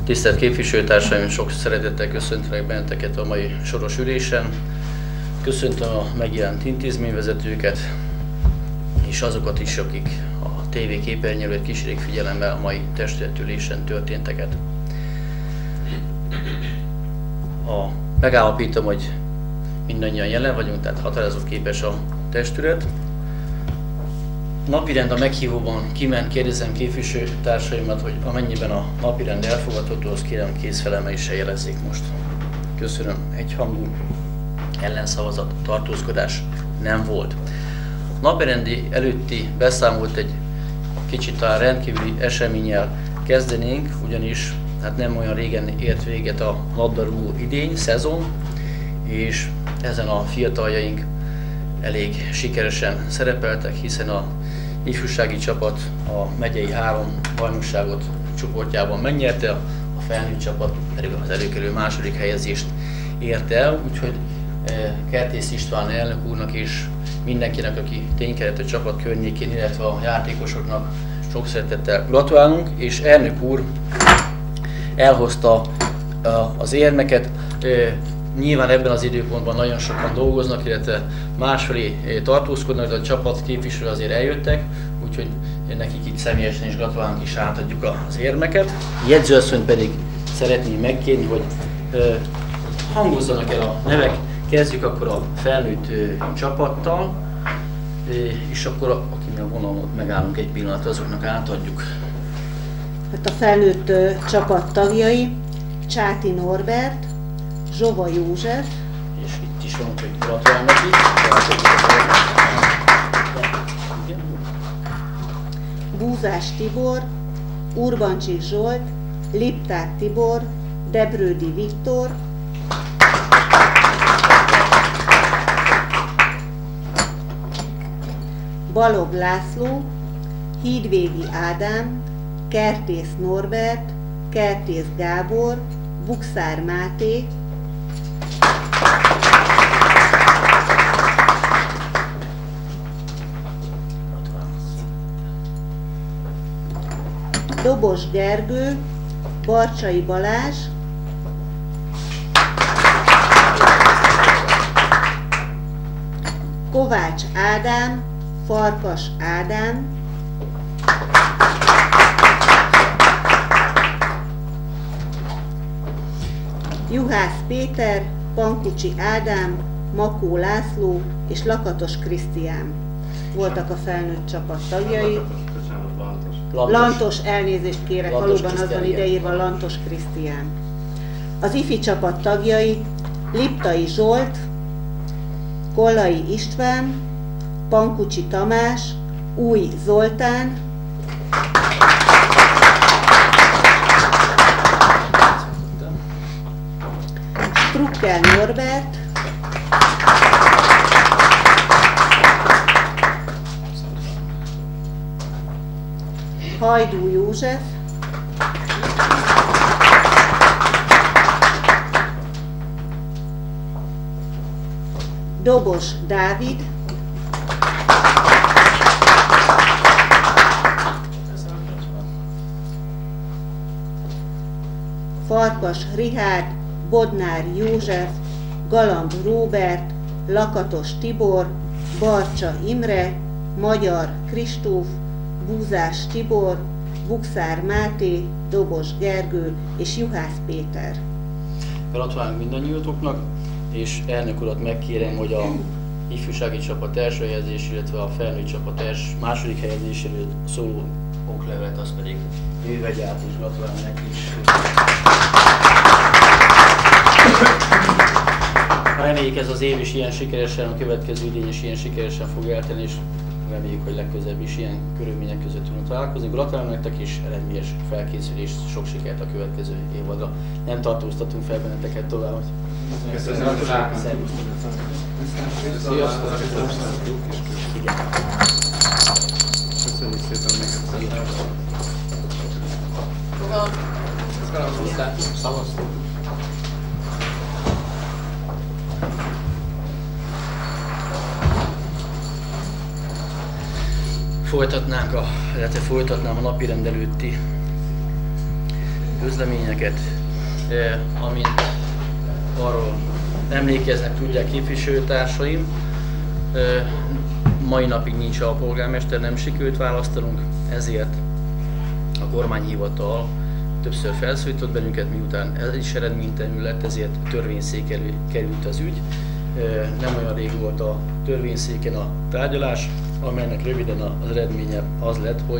Tisztelt képviselőtársaim, sok szeretettel köszöntelek benneteket a mai soros ülésen. Köszöntöm a megjelent intézményvezetőket, és azokat is, akik a TV képernyőről kísérik figyelemmel a mai testületülésen történteket. Megállapítom, hogy mindannyian jelen vagyunk, tehát határozott képes a testület. Napirend a meghívóban kiment, kérdezem képviselőtársaimat, hogy amennyiben a napirend elfogadható, azt kérem kézfelemeléssel jelezzék most. Köszönöm, egyhangú, ellenszavazat, tartózkodás nem volt. Napirendi előtti beszámolt egy kicsit a rendkívüli eseménnyel kezdenénk, ugyanis hát nem olyan régen ért véget a labdarúgó idény, szezon, és ezen a fiataljaink elég sikeresen szerepeltek, hiszen a ifjúsági csapat a megyei 3 bajnokságot csoportjában megnyerte, a felnőtt csapat pedig az előkerülő második helyezést érte el, úgyhogy Kertész István elnök úrnak és mindenkinek, aki ténykedett a csapat környékén, illetve a játékosoknak sok szeretettel gratulálunk, és elnök úr elhozta az érmeket. Nyilván ebben az időpontban nagyon sokan dolgoznak, illetve másfelé tartózkodnak, de a csapat képviselő azért eljöttek, úgyhogy nekik itt személyesen is gratulálunk és átadjuk az érmeket. Jegyzőasszonyt pedig szeretném megkérni, hogy hangozzanak el a nevek. Kezdjük akkor a felnőtt csapattal, és akkor akinek a vonalon megállunk egy pillanat, azoknak átadjuk. Hát a felnőtt csapat tagjai: Csáti Norbert, Zsova József, és itt is van, hogy gratulálnak neki. Búzás Tibor, Urbancsik Zsolt, Lipták Tibor, Debrődi Viktor, Balog László, Hídvégi Ádám, Kertész Norbert, Kertész Gábor, Bukszár Máté, Dobos Gergő, Barcsai Balázs, Kovács Ádám, Farkas Ádám, Juhász Péter, Pankucsi Ádám, Makó László és Lakatos Krisztián voltak a felnőtt csapat tagjai. Lantos, elnézést kérek, valóban az van ideírva, Lantos Krisztián. Az ifi csapat tagjai: Liptai Zsolt, Kollai István, Pankucsi Tamás, Új Zoltán, Strukkel Norbert, Hajdú József, Dobos Dávid, Farkas Richárd, Bodnár József, Galamb Róbert, Lakatos Tibor, Barcsa Imre, Magyar Kristóf, Búzás Tibor, Bukszár Máté, Dobos Gergő és Juhász Péter. Gratulálunk mindannyiótoknak, és elnök urat megkérem, hogy a ifjúsági csapat első helyezés, illetve a felnőtt csapat második helyezéséről szóló oklevelet, az pedig ő vegye át, és gratulálunk neki is. Reméljük ez az év is ilyen sikeresen, a következő idény is ilyen sikeresen fog eltenni, és reméljük, hogy legközelebb is ilyen körülmények között tudunk találkozni. Gratulálunk nektek, és eredményes felkészülést, sok sikert a következő évadra. Nem tartóztatunk fel benneteket tovább. Köszönöm. Gratulálunk. Sziasztok. Köszönjük szépen neked. Szavaztunk. Folytatnám a napirend előtti közleményeket, amint arról emlékeznek, tudják képviselőtársaim. Mai napig nincs alpolgármester, nem sikerült választanunk, ezért a kormányhivatal többször felszólított bennünket, miután ez is eredménytelenül lett, ezért törvényszék elé került az ügy. Nem olyan rég volt a törvényszéken a tárgyalás, amelynek röviden az eredménye az lett, hogy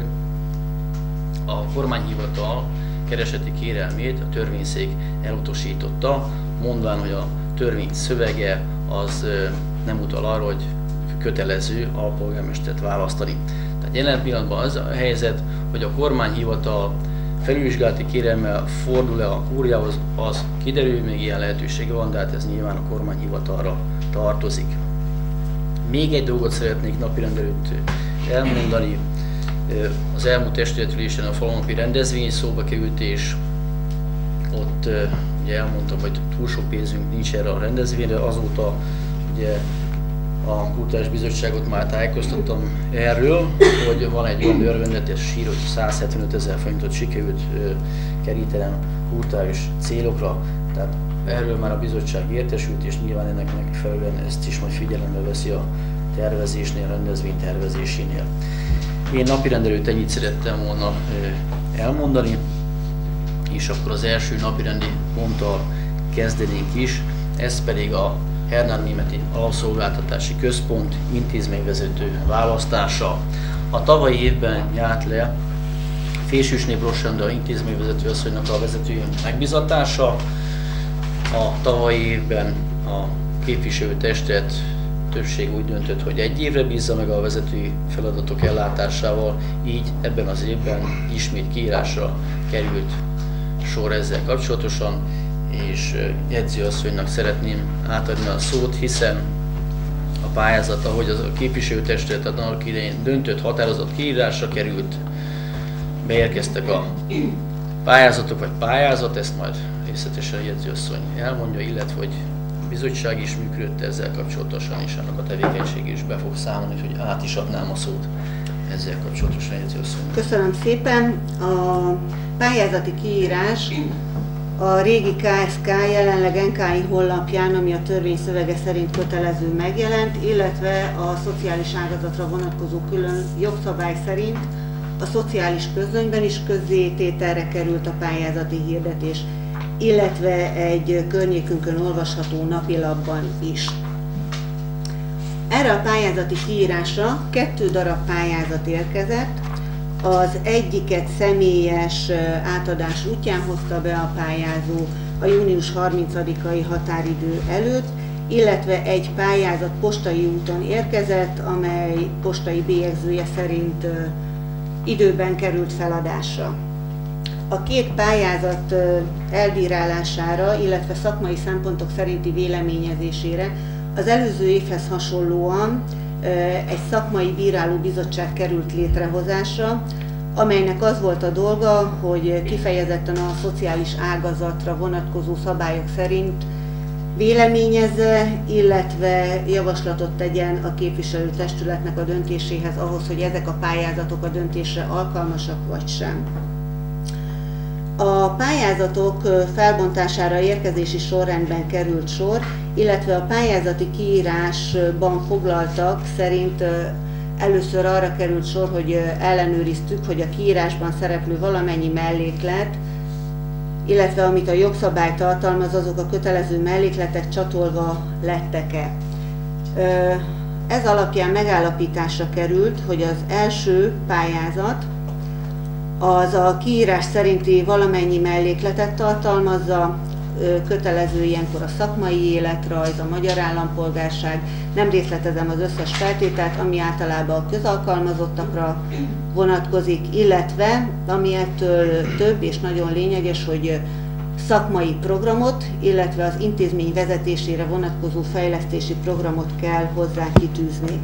a kormányhivatal kereseti kérelmét a törvényszék elutasította, mondván, hogy a törvény szövege az nem utal arra, hogy kötelező alpolgármestert választani. Tehát jelen pillanatban az a helyzet, hogy a kormányhivatal felülvizsgálati kérelemmel fordul-e a kúriához, az kiderül, még ilyen lehetősége van, de hát ez nyilván a kormányhivatalra tartozik. Még egy dolgot szeretnék napirend előtt elmondani. Az elmúlt testületülésen a falunapi rendezvény szóba került, és ott ugye elmondtam, hogy túl sok pénzünk nincs erre a rendezvényre, azóta ugye a Kulturális Bizottságot már tájékoztattam erről, hogy van egy olyan örvendetes sír, hogy 175 000 forintot sikerült kerítenem kulturális célokra, tehát erről már a bizottság értesült, és nyilván ennek megfelelően ezt is majd figyelembe veszi a tervezésnél, a rendezvény tervezésénél. Én napirend előtt ennyit szerettem volna elmondani, és akkor az első napirendi ponttal kezdenénk is, ez pedig a Hernán Németi Alapszolgáltatási Központ intézményvezető választása. A tavalyi évben járt le Fésűsné Rossanda intézményvezető asszonynak a vezetői megbizatása. A tavalyi évben a képviselőtestet többség úgy döntött, hogy 1 évre bízza meg a vezetői feladatok ellátásával, így ebben az évben ismét kiírásra került sor ezzel kapcsolatosan, és jegyzőasszonynak szeretném átadni a szót, hiszen a pályázat, ahogy az a képviselőtestület annak idején döntött, határozott kiírásra került, beérkeztek a pályázatok vagy pályázat, ezt majd részletesen a jegyzőasszony elmondja, illetve hogy a bizottság is működött ezzel kapcsolatosan, és annak a tevékenység is be fog számolni, hogy át is adnám a szót ezzel kapcsolatosan a jegyzőasszonynak. Köszönöm szépen. A pályázati kiírás a régi KSK, jelenleg NKI honlapján, ami a törvény szövege szerint kötelező, megjelent, illetve a szociális ágazatra vonatkozó külön jogszabály szerint a szociális közlönyben is közzétételre került a pályázati hirdetés, illetve egy környékünkön olvasható napilapban is. Erre a pályázati kiírásra 2 darab pályázat érkezett. Az egyiket személyes átadás útján hozta be a pályázó a június 30-ai határidő előtt, illetve egy pályázat postai úton érkezett, amely postai bélyegzője szerint időben került feladásra. A 2 pályázat elbírálására, illetve szakmai szempontok szerinti véleményezésére az előző évhez hasonlóan egy szakmai bírálóbizottság került létrehozásra, amelynek az volt a dolga, hogy kifejezetten a szociális ágazatra vonatkozó szabályok szerint véleményezze, illetve javaslatot tegyen a képviselőtestületnek a döntéséhez ahhoz, hogy ezek a pályázatok a döntésre alkalmasak vagy sem. A pályázatok felbontására érkezési sorrendben került sor, illetve a pályázati kiírásban foglaltak szerint először arra került sor, hogy ellenőriztük, hogy a kiírásban szereplő valamennyi melléklet, illetve amit a jogszabály tartalmaz, azok a kötelező mellékletek csatolva lettek-e. Ez alapján megállapításra került, hogy az első pályázat az a kiírás szerinti valamennyi mellékletet tartalmazza, kötelező ilyenkor a szakmai életrajz, a magyar állampolgárság, nem részletezem az összes feltételt, ami általában a közalkalmazottakra vonatkozik, illetve ami ettől több és nagyon lényeges, hogy szakmai programot, illetve az intézmény vezetésére vonatkozó fejlesztési programot kell hozzá kitűzni.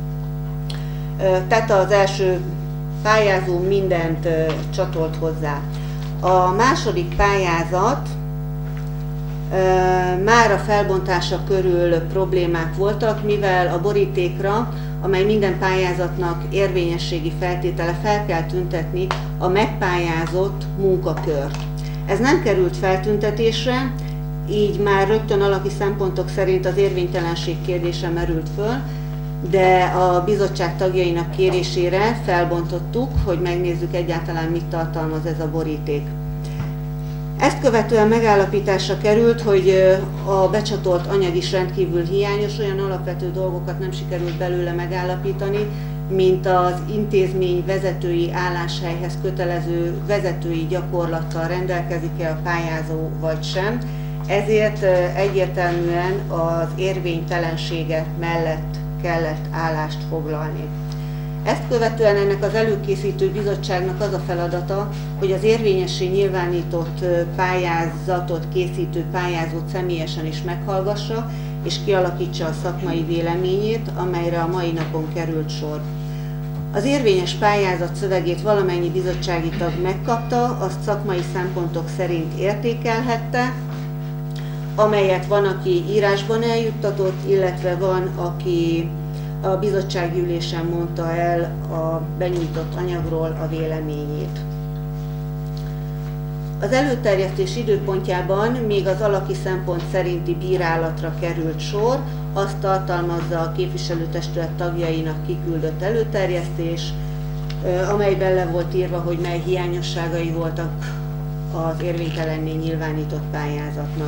Tehát az első pályázó mindent csatolt hozzá. A második pályázat már a felbontása körül problémák voltak, mivel a borítékra, amely minden pályázatnak érvényességi feltétele, fel kell tüntetni a megpályázott munkakört. Ez nem került feltüntetésre, így már rögtön alaki szempontok szerint az érvénytelenség kérdése merült föl, de a bizottság tagjainak kérésére felbontottuk, hogy megnézzük egyáltalán mit tartalmaz ez a boríték. Ezt követően megállapításra került, hogy a becsatolt anyag is rendkívül hiányos, olyan alapvető dolgokat nem sikerült belőle megállapítani, mint az intézmény vezetői álláshelyhez kötelező vezetői gyakorlattal rendelkezik-e a pályázó vagy sem, ezért egyértelműen az érvénytelensége mellett kellett állást foglalni. Ezt követően ennek az előkészítő bizottságnak az a feladata, hogy az érvényessé nyilvánított pályázatot készítő pályázót személyesen is meghallgassa, és kialakítsa a szakmai véleményét, amelyre a mai napon került sor. Az érvényes pályázat szövegét valamennyi bizottsági tag megkapta, azt szakmai szempontok szerint értékelhette, amelyet van, aki írásban eljuttatott, illetve van, aki a bizottsági ülésen mondta el a benyújtott anyagról a véleményét. Az előterjesztés időpontjában még az alaki szempont szerinti bírálatra került sor, azt tartalmazza a képviselőtestület tagjainak kiküldött előterjesztés, amelyben le volt írva, hogy mely hiányosságai voltak az érvénytelenné nyilvánított pályázatnak.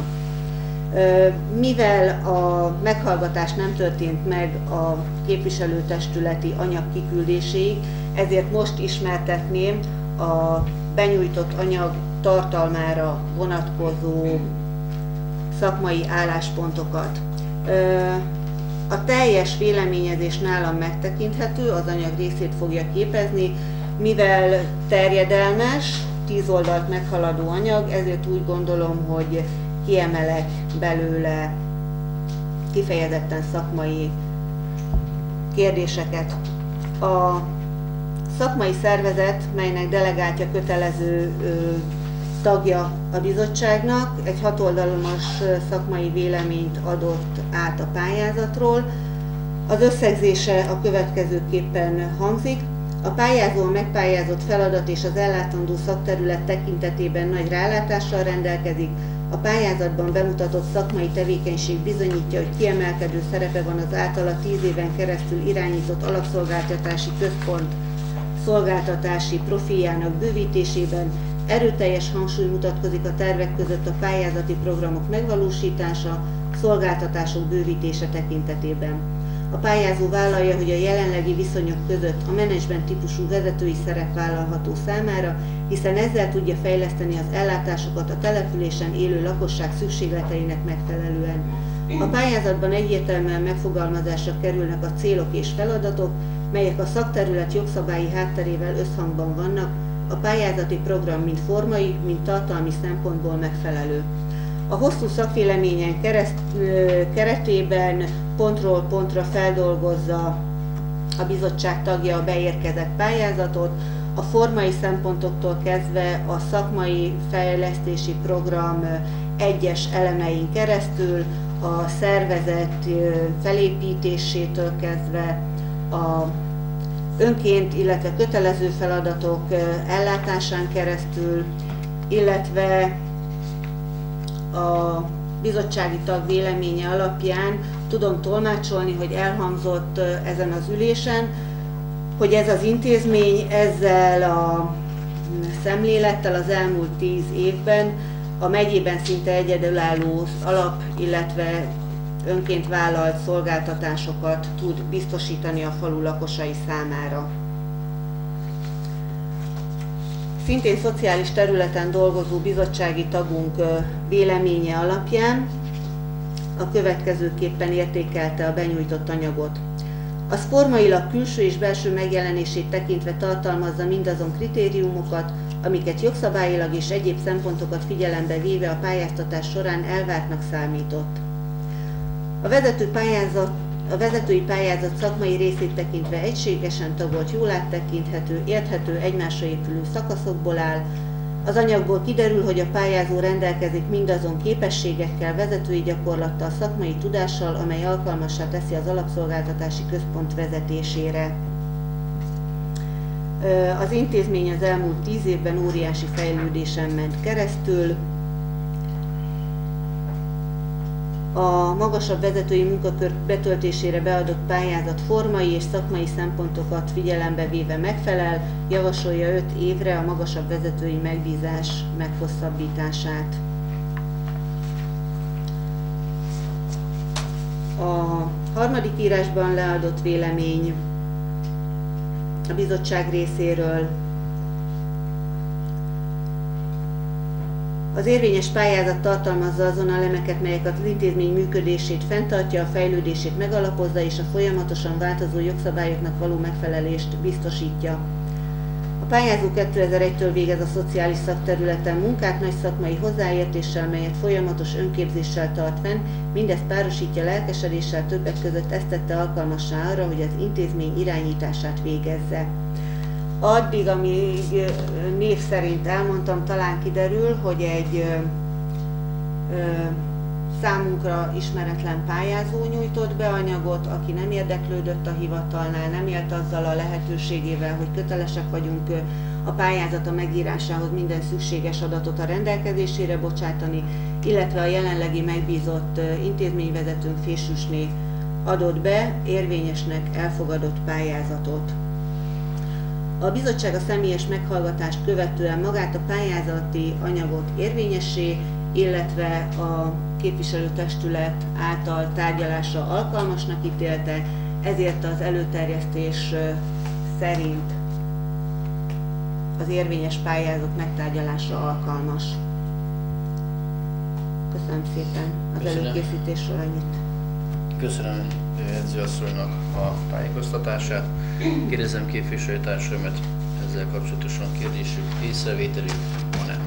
Mivel a meghallgatás nem történt meg a képviselőtestületi anyag kiküldéséig, ezért most ismertetném a benyújtott anyag tartalmára vonatkozó szakmai álláspontokat. A teljes véleményezés nálam megtekinthető, az anyag részét fogja képezni, mivel terjedelmes, 10 oldalt meghaladó anyag, ezért úgy gondolom, hogy kiemelek belőle kifejezetten szakmai kérdéseket. A szakmai szervezet, melynek delegáltja kötelező tagja a bizottságnak, egy 6 oldalas szakmai véleményt adott át a pályázatról. Az összegzése a következőképpen hangzik. A pályázó a megpályázott feladat és az ellátandó szakterület tekintetében nagy rálátással rendelkezik. A pályázatban bemutatott szakmai tevékenység bizonyítja, hogy kiemelkedő szerepe van az általa 10 éven keresztül irányított alapszolgáltatási központ szolgáltatási profiljának bővítésében, erőteljes hangsúly mutatkozik a tervek között a pályázati programok megvalósítása, szolgáltatások bővítése tekintetében. A pályázó vállalja, hogy a jelenlegi viszonyok között a menedzsment típusú vezetői szerep vállalható számára, hiszen ezzel tudja fejleszteni az ellátásokat a településen élő lakosság szükségleteinek megfelelően. A pályázatban egyértelműen megfogalmazásra kerülnek a célok és feladatok, melyek a szakterület jogszabályi hátterével összhangban vannak, a pályázati program mind formai, mind tartalmi szempontból megfelelő. A hosszú szakvéleményen keretében pontról pontra feldolgozza a bizottság tagja a beérkezett pályázatot, a formai szempontoktól kezdve a szakmai fejlesztési program egyes elemein keresztül, a szervezet felépítésétől kezdve, a önként, illetve kötelező feladatok ellátásán keresztül, illetve a bizottsági tag véleménye alapján tudom tolmácsolni, hogy elhangzott ezen az ülésen, hogy ez az intézmény ezzel a szemlélettel az elmúlt 10 évben a megyében szinte egyedülálló alap, illetve önként vállalt szolgáltatásokat tud biztosítani a falu lakosai számára. Szintén szociális területen dolgozó bizottsági tagunk véleménye alapján a következőképpen értékelte a benyújtott anyagot. Az formailag külső és belső megjelenését tekintve tartalmazza mindazon kritériumokat, amiket jogszabályilag és egyéb szempontokat figyelembe véve a pályáztatás során elvártnak számított. A vezetői pályázat szakmai részét tekintve egységesen tagolt, jól áttekinthető, érthető, egymásra épülő szakaszokból áll. Az anyagból kiderül, hogy a pályázó rendelkezik mindazon képességekkel, vezetői gyakorlattal, szakmai tudással, amely alkalmassá teszi az alapszolgáltatási központ vezetésére. Az intézmény az elmúlt 10 évben óriási fejlődésen ment keresztül. A magasabb vezetői munkakör betöltésére beadott pályázat formai és szakmai szempontokat figyelembe véve megfelel, javasolja 5 évre a magasabb vezetői megbízás meghosszabbítását. A harmadik írásban leadott vélemény a bizottság részéről. Az érvényes pályázat tartalmazza azon elemeket, melyek az intézmény működését fenntartja, a fejlődését megalapozza és a folyamatosan változó jogszabályoknak való megfelelést biztosítja. A pályázó 2001-től végez a szociális szakterületen munkát nagy szakmai hozzáértéssel, melyet folyamatos önképzéssel tart fenn, mindezt párosítja lelkesedéssel, többek között ezt tette alkalmassá arra, hogy az intézmény irányítását végezze. Addig, amíg név szerint elmondtam, talán kiderül, hogy egy számunkra ismeretlen pályázó nyújtott be anyagot, aki nem érdeklődött a hivatalnál, nem élt azzal a lehetőségével, hogy kötelesek vagyunk a pályázata megírásához minden szükséges adatot a rendelkezésére bocsátani, illetve a jelenlegi megbízott intézményvezetőnk Fésűsné adott be érvényesnek elfogadott pályázatot. A bizottság a személyes meghallgatást követően magát a pályázati anyagot érvényessé, illetve a képviselőtestület által tárgyalásra alkalmasnak ítélte, ezért az előterjesztés szerint az érvényes pályázat megtárgyalásra alkalmas. Köszönöm szépen az előkészítésről ennyit. Köszönöm edzőasszonynak a tájékoztatását. Kérdezem képviselőtársaimat, ezzel kapcsolatosan kérdésük, észrevételük van-e?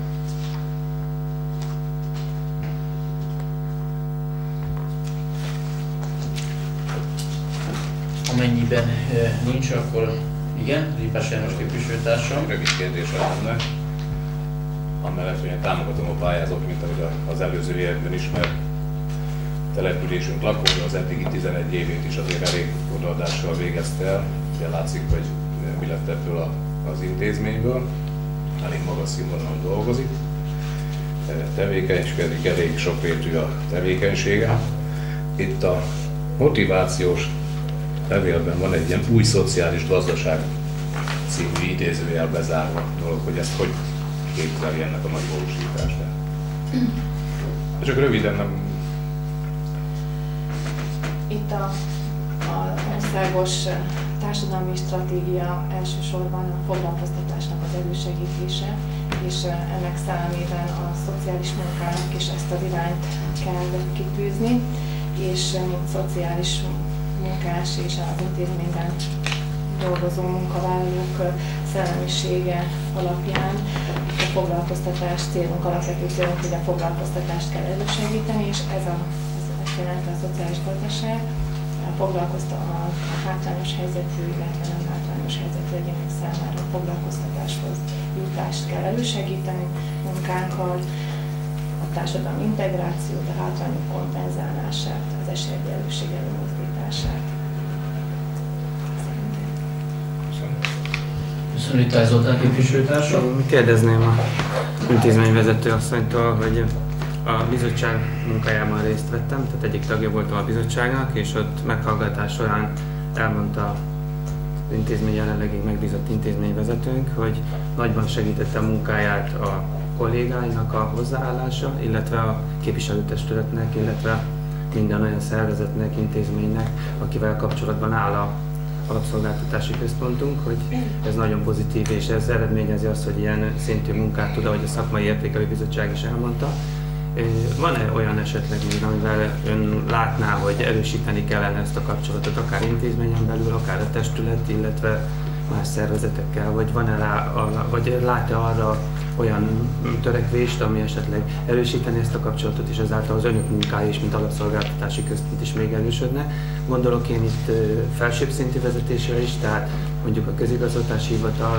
Amennyiben nincs, akkor igen, Ripás János képviselőtársam. Rövid kérdésem lenne. Amellett, hogy én támogatom a pályázót, mint ahogy az előző évben ismert településünk lakója az eddigi 11 évét is azért elég odaadással végezte el. Ugye látszik, hogy mi lett ebből az intézményből. Elég magas színvonalon dolgozik. Tevékenykedik, elég sokrétű a tevékenysége. Itt a motivációs levélben van egy ilyen új szociális gazdaság című idézőjel bezárva dolog, hogy ezt hogy képzeli ennek a megvalósítását. Csak röviden nem... Itt az országos társadalmi stratégia elsősorban a foglalkoztatásnak az elősegítése, és ennek szellemében a szociális munkának is ezt az irányt kell kitűzni, és mint szociális munkás és az intézményben dolgozó munkavállalók szellemisége alapján a foglalkoztatás célunk, alapvető célunk, hogy a foglalkoztatást kell elősegíteni, és ez jelenti a szociális gazdaság, a hátrányos helyzetű, illetve nem hátrányos helyzetű egyének számára a foglalkoztatáshoz jutást kell elősegíteni munkánkkal, a társadalmi integrációt, a hátrányok kompenzálását, az esélyegyenlőség előmozdítását. Köszönöm, Ittály Zoltán képviselőtársam. Kérdezném a intézményvezető asszonytól, hogy a bizottság munkájában részt vettem, tehát egyik tagja voltam a bizottságnak, és ott meghallgatás során elmondta az intézmény jelenlegi megbízott intézményvezetőnk, hogy nagyban segítette a munkáját a kollégáinak a hozzáállása, illetve a képviselőtestületnek, illetve minden olyan szervezetnek, intézménynek, akivel kapcsolatban áll a alapszolgáltatási központunk, hogy ez nagyon pozitív, és ez eredményezi azt, hogy ilyen szintű munkát tud, ahogy a szakmai értékelőbizottság is elmondta. Van-e olyan esetleg, amivel ön látná, hogy erősíteni kellene ezt a kapcsolatot, akár intézményen belül, akár a testület, illetve más szervezetekkel, vagy lát-e arra olyan törekvést, ami esetleg erősíteni ezt a kapcsolatot, és ezáltal az önök munkája is, mint alapszolgáltatási központ is még erősödne. Gondolok én itt felsőbb szintű vezetésre is, tehát mondjuk a közigazgatási hivatal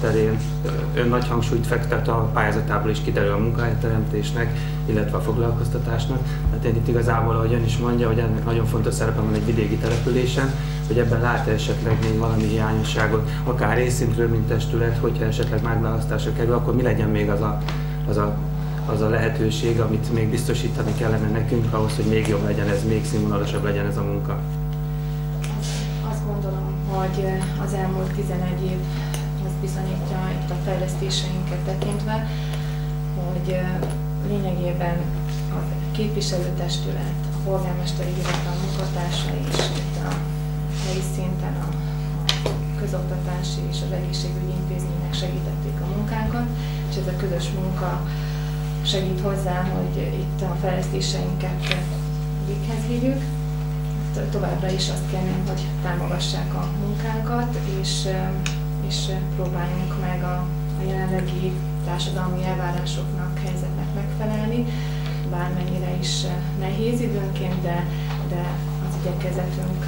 terén ön nagy hangsúlyt fektet, a pályázatából is kiderül a munkahelyteremtésnek, illetve a foglalkoztatásnak. Hát én itt igazából, ahogy ön is mondja, hogy ennek nagyon fontos szerepe van egy vidéki településen, hogy ebben lát esetleg még valami hiányosságot, akár részintről, mint testület, hogyha esetleg megválasztásra kerül, akkor mi legyen még az a lehetőség, amit még biztosítani kellene nekünk ahhoz, hogy még jobb legyen ez, még színvonalasabb legyen ez a munka? Azt gondolom, hogy az elmúlt 11 év az bizonyítja itt a fejlesztéseinket tekintve, hogy lényegében a képviselőtestület, a polgármesteri hivatal munkatársai is itt a helyi szinten a közoktatási és az egészségügyi intézménynek segítették a munkánkat, és ez a közös munka segít hozzá, hogy itt a fejlesztéseinket véghez vigyük. Továbbra is azt kérném, hogy támogassák a munkánkat, és próbáljunk meg a jelenlegi társadalmi elvárásoknak, helyzetnek megfelelni, bármennyire is nehéz időnként, de az igyekezetünk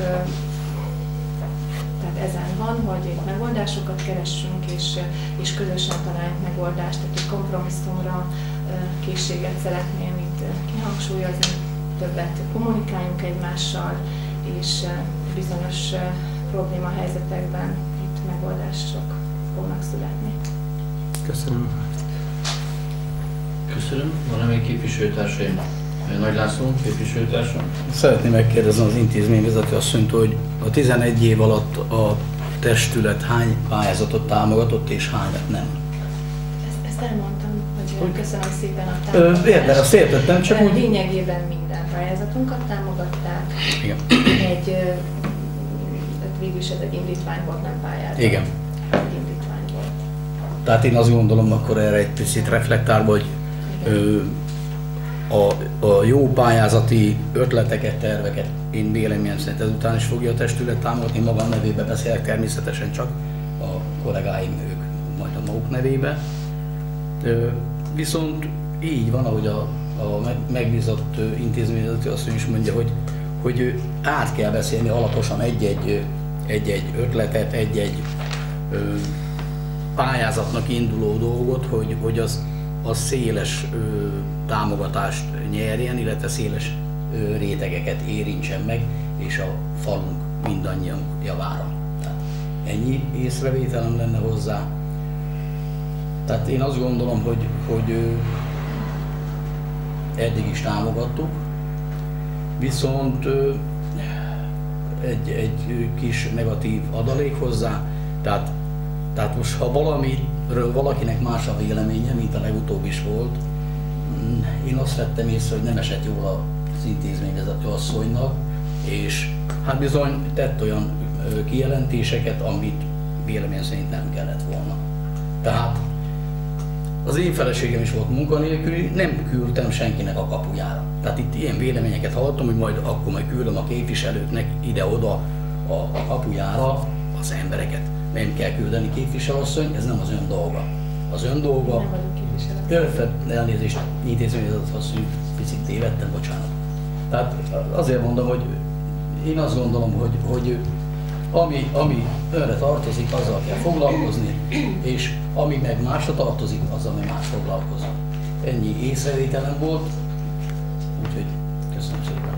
tehát ezen van, hogy itt megoldásokat keressünk, és közösen találjunk megoldást, tehát egy kompromisszumra készséget szeretném itt kihangsúlyozni, többet kommunikáljunk egymással, és bizonyos problémahelyzetekben itt megoldások fognak születni. Köszönöm. Köszönöm. Van-e még képviselőtársaim? Nagy László, képviselőtársam. Szeretném megkérdezni az intézményvezető asszonyt, hogy a 11 év alatt a testület hány pályázatot támogatott és hányat nem? Ezt elmondtam, hogy köszönöm szépen a támogatást. Értem, azt értettem, csak úgy... Lényegében minden pályázatunkat támogatták. Igen. Végül is ez egy indítvány volt, nem pályázat. Igen. Egy indítvány volt. Tehát én azt gondolom, akkor erre egy picit reflektálva, hogy a jó pályázati ötleteket, terveket én véleményem szerint ezután is fogja a testület támogatni, magam nevébe beszélek természetesen csak, a kollégáim ők majd a maguk nevébe. Viszont így van, ahogy a megbízott intézményvezető asszony is mondja, hogy át kell beszélni alaposan egy-egy ötletet, egy-egy pályázatnak induló dolgot, hogy az széles támogatást nyerjen, illetve széles rétegeket érintsen meg, és a falunk mindannyian javára. Tehát ennyi észrevételem lenne hozzá. Tehát én azt gondolom, hogy eddig is támogattuk, viszont egy kis negatív adalék hozzá, tehát most ha valamiről valakinek más a véleménye, mint a legutóbb is volt, én azt vettem észre, hogy nem esett jól az intézményvezető asszonynak, és hát bizony tett olyan kijelentéseket, amit vélemény szerint nem kellett volna. Tehát az én feleségem is volt munkanélküli, nem küldtem senkinek a kapujára. Tehát itt ilyen véleményeket hallottam, hogy majd akkor majd küldöm a képviselőknek ide-oda a kapujára az embereket. Nem kell küldeni képviselőasszony, ez nem az ön dolga. Az ön dolga... Nem vagyunk képviselő. Elnézést, intézményvezető asszony, picit tévedtem, bocsánat. Tehát azért mondom, hogy én azt gondolom, hogy ami önre tartozik, azzal kell foglalkozni, és ami meg másra tartozik, azzal meg más foglalkozik. Ennyi észrevételem volt, úgyhogy köszönöm szépen.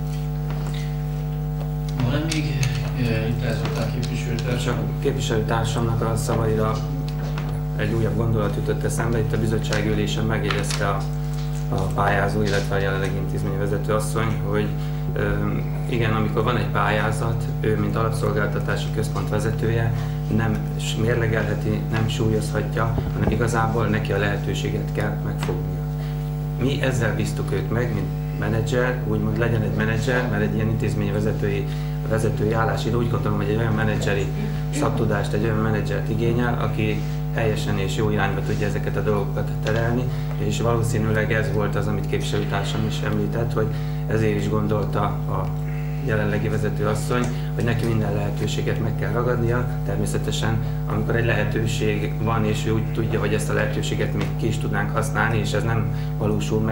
Van-e még Zoltán képviselőtársam? Csak képviselőtársamnak a szavaira egy újabb gondolat jutott eszembe. Itt a bizottsági ülésen megjegyezte a pályázó, illetve a jelenlegi intézményvezető asszony, hogy igen, amikor van egy pályázat, ő, mint alapszolgáltatási központ vezetője, nem mérlegelheti, nem súlyozhatja, hanem igazából neki a lehetőséget kell megfognia. Mi ezzel bíztuk őt meg, mint menedzser, úgymond legyen egy menedzser, mert egy ilyen intézményvezetői állás, én úgy gondolom, hogy egy olyan menedzseri szaktudást, egy olyan menedzsert igényel, aki helyesen és jó irányba tudja ezeket a dolgokat terelni, és valószínűleg ez volt az, amit képviselőtársam is említett, hogy ezért is gondolta a jelenlegi vezetőasszony, hogy neki minden lehetőséget meg kell ragadnia. Természetesen, amikor egy lehetőség van, és ő úgy tudja, hogy ezt a lehetőséget még ki is tudnánk használni, és ez nem valósul meg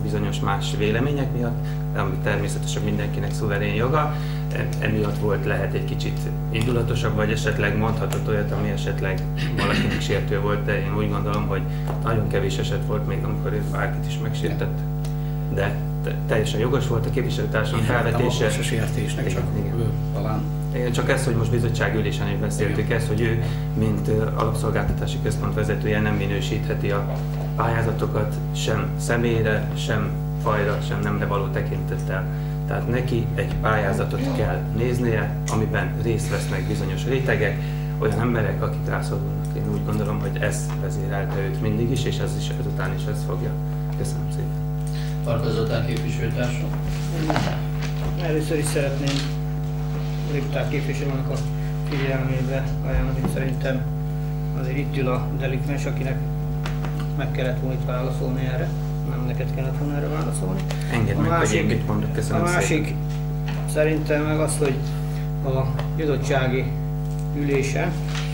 bizonyos más vélemények miatt, ami természetesen mindenkinek szuverén joga. Emiatt lehet egy kicsit indulatosabb, vagy esetleg mondhatott olyat, ami esetleg valakinek sértő volt, de én úgy gondolom, hogy nagyon kevés eset volt még, amikor ő bárkit is megsértett. De teljesen jogos volt a képviselőtársam felvetése. A sértésnek csak talán. Igen, csak ezt, hogy most bizottsági ülésen is beszéltük ezt, hogy ő, mint alapszolgáltatási központ vezetője nem minősítheti a pályázatokat sem személyre, sem fajra, sem nemre való tekintettel. Tehát neki egy pályázatot kell néznie, amiben részt vesznek bizonyos rétegek, olyan emberek, akik rászorulnak. Én úgy gondolom, hogy ez vezérelte őt mindig is, és ez is ezután is ez fogja. Köszönöm szépen. Tartozatán képviselőtársam? Először is szeretném Lipták képviselőnek a figyelmébe ajánlani, szerintem azért itt ül a delikvens, akinek meg kellett volna itt válaszolni erre, nem neked kellett volna erre válaszolni. Engedd meg, hogy én mit mondok, köszönöm szépen. A másik szerintem meg az, hogy a bizottsági ülésen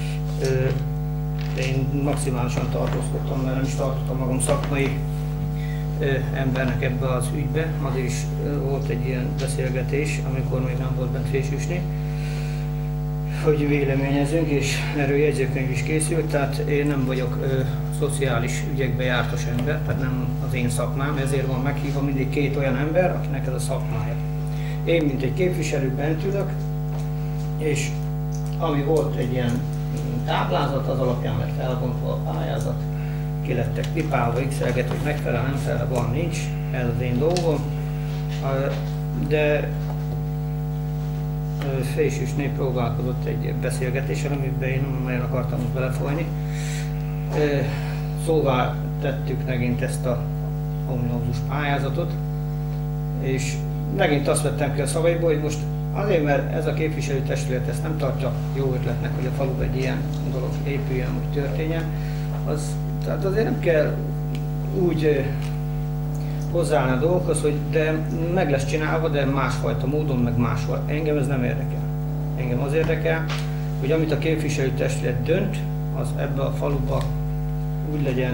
én maximálisan tartózkodtam, mert nem is tartottam magam szakmai embernek ebbe az ügybe. Azért is volt egy ilyen beszélgetés, amikor még nem volt bent Fésűsné, hogy véleményezünk, és erről jegyzőkönyv is készült, tehát én nem vagyok szociális ügyekbe jártas ember, tehát nem az én szakmám, ezért van meghívva mindig két olyan ember, akinek ez a szakmája. Én, mint egy képviselő bent ülök, és ami volt egy ilyen táblázat, az alapján lett elbontva a pályázat, ki lettek pipálva, x-elget, hogy megfelel, nem felel, van, nincs, ez az én dolgom, de Fésűsné próbálkozott egy beszélgetéssel, amiben én nem nagyon akartam belefolyni. Szóval tettük megint ezt a ominózus pályázatot, és megint azt vettem ki a szavaiból, hogy most azért, mert ez a képviselőtestület ezt nem tartja jó ötletnek, hogy a faluban egy ilyen dolog épüljön, hogy történjen, tehát azért nem kell úgy hozzáállni a dolgokhoz, hogy de meg lesz csinálva, de másfajta módon, meg máshol. Engem ez nem érdekel. Engem az érdekel, hogy amit a képviselőtestület dönt, az ebbe a faluba úgy legyen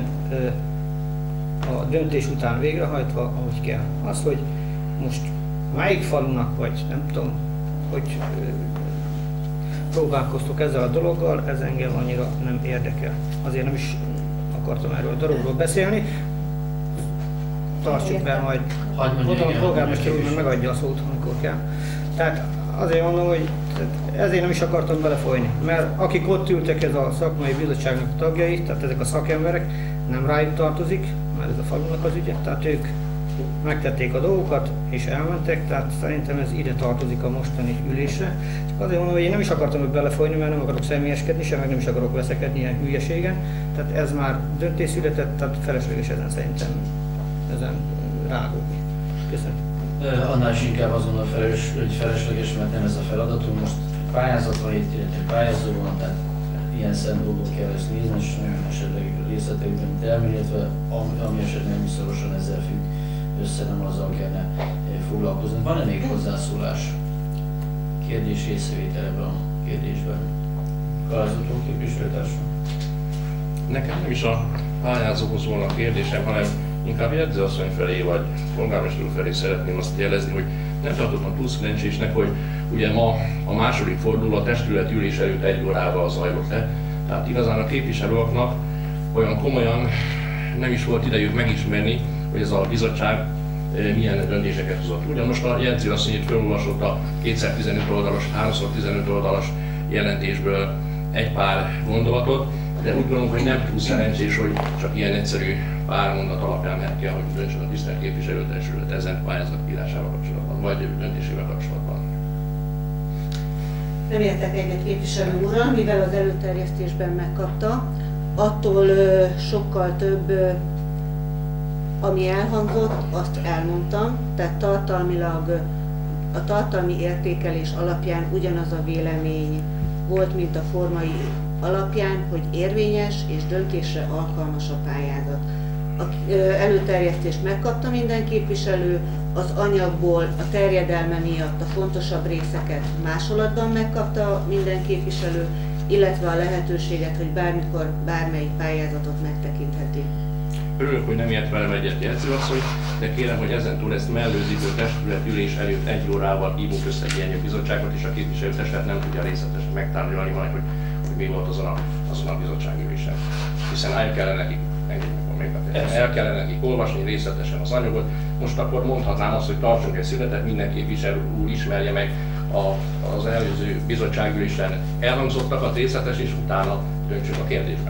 a döntés után végrehajtva, ahogy kell. Az, hogy most melyik falunak, vagy nem tudom, hogy próbálkoztok ezzel a dologgal, ez engem annyira nem érdekel. Azért nem is akartam erről a dologról beszélni. Tartsuk be majd, oda a polgármester úr megadja a szót, amikor kell. Tehát azért mondom, hogy ezért nem is akartam belefolyni, mert akik ott ültek, ez a szakmai bizottságnak a tagjai, tehát ezek a szakemberek, nem rájuk tartozik, mert ez a falunak az ügye, tehát ők megtették a dolgokat és elmentek, tehát szerintem ez ide tartozik a mostani ülésre. Csak azért mondom, hogy én nem is akartam belefolyni, mert nem akarok személyeskedni, sem meg nem is akarok veszekedni ilyen hülyeségen. Tehát ez már döntés született, tehát felesleges ezen szerintem rágódni. Köszönöm. Annál is inkább azon a felesleges, mert nem ez a feladatunk. Most pályázat van, itt pályázó van, tehát ilyen szent dolgot kell ezt nézni, és nagyon esetleg részletekben elmélyedve, ami esetleg nem is szorosan ezzel függ össze, nem azzal kellene foglalkozni. Van-e még hozzászólás? Kérdés, észrevétel ebben a kérdésben? Kalázató képviselőtársam? Nekem nem is a pályázóhoz volna a kérdésem, hanem inkább jegyzőasszony felé, vagy polgármester úr felé szeretném azt jelezni, hogy nem tartottam túl szerencsésnek, hogy ugye ma a második forduló a testület ülés előtt 1 órával zajlott le. Tehát igazán a képviselőknek olyan komolyan nem is volt idejük megismerni, hogy ez a bizottság milyen döntéseket hozott. Ugyan most a jegyzőasszony itt felolvasott a 2x15 oldalas, 3x15 oldalas jelentésből egy pár gondolatot, de úgy gondolom, hogy nem túl szerencsés, hogy csak ilyen egyszerű pár mondat alapján mehet ki, hogy döntsön a tisztelt képviselőtestület ezen pályázat írásával kapcsolatban, vagy döntésével kapcsolatban. Nem értek egyet képviselő úrral, mivel az előterjesztésben megkapta, attól sokkal több, ami elhangzott, azt elmondtam, tehát tartalmilag a tartalmi értékelés alapján ugyanaz a vélemény volt, mint a formai alapján, hogy érvényes és döntésre alkalmas a pályázat. Előterjesztést megkapta minden képviselő, az anyagból a terjedelme miatt a fontosabb részeket másolatban megkapta minden képviselő, illetve a lehetőséget, hogy bármikor bármelyik pályázatot megtekintheti. Örülök, hogy nem ért velem egyet jegyzőasszony, de kérem, hogy ezentúl ezt mellőzítő testületülés előtt 1 órával hívunk össze egy ilyen bizottságot, és a képviselőtestület nem tudja részletesen megtárgyalni majd, hogy mi volt azon a bizottságülésen. Hiszen el kellene nekik olvasni részletesen az anyagot. Most akkor mondhatnám azt, hogy tartsunk egy szünetet, minden képviselő úr ismerje meg az előző bizottságülésen elhangzottakat részletes, és utána döntsünk a kérdésben.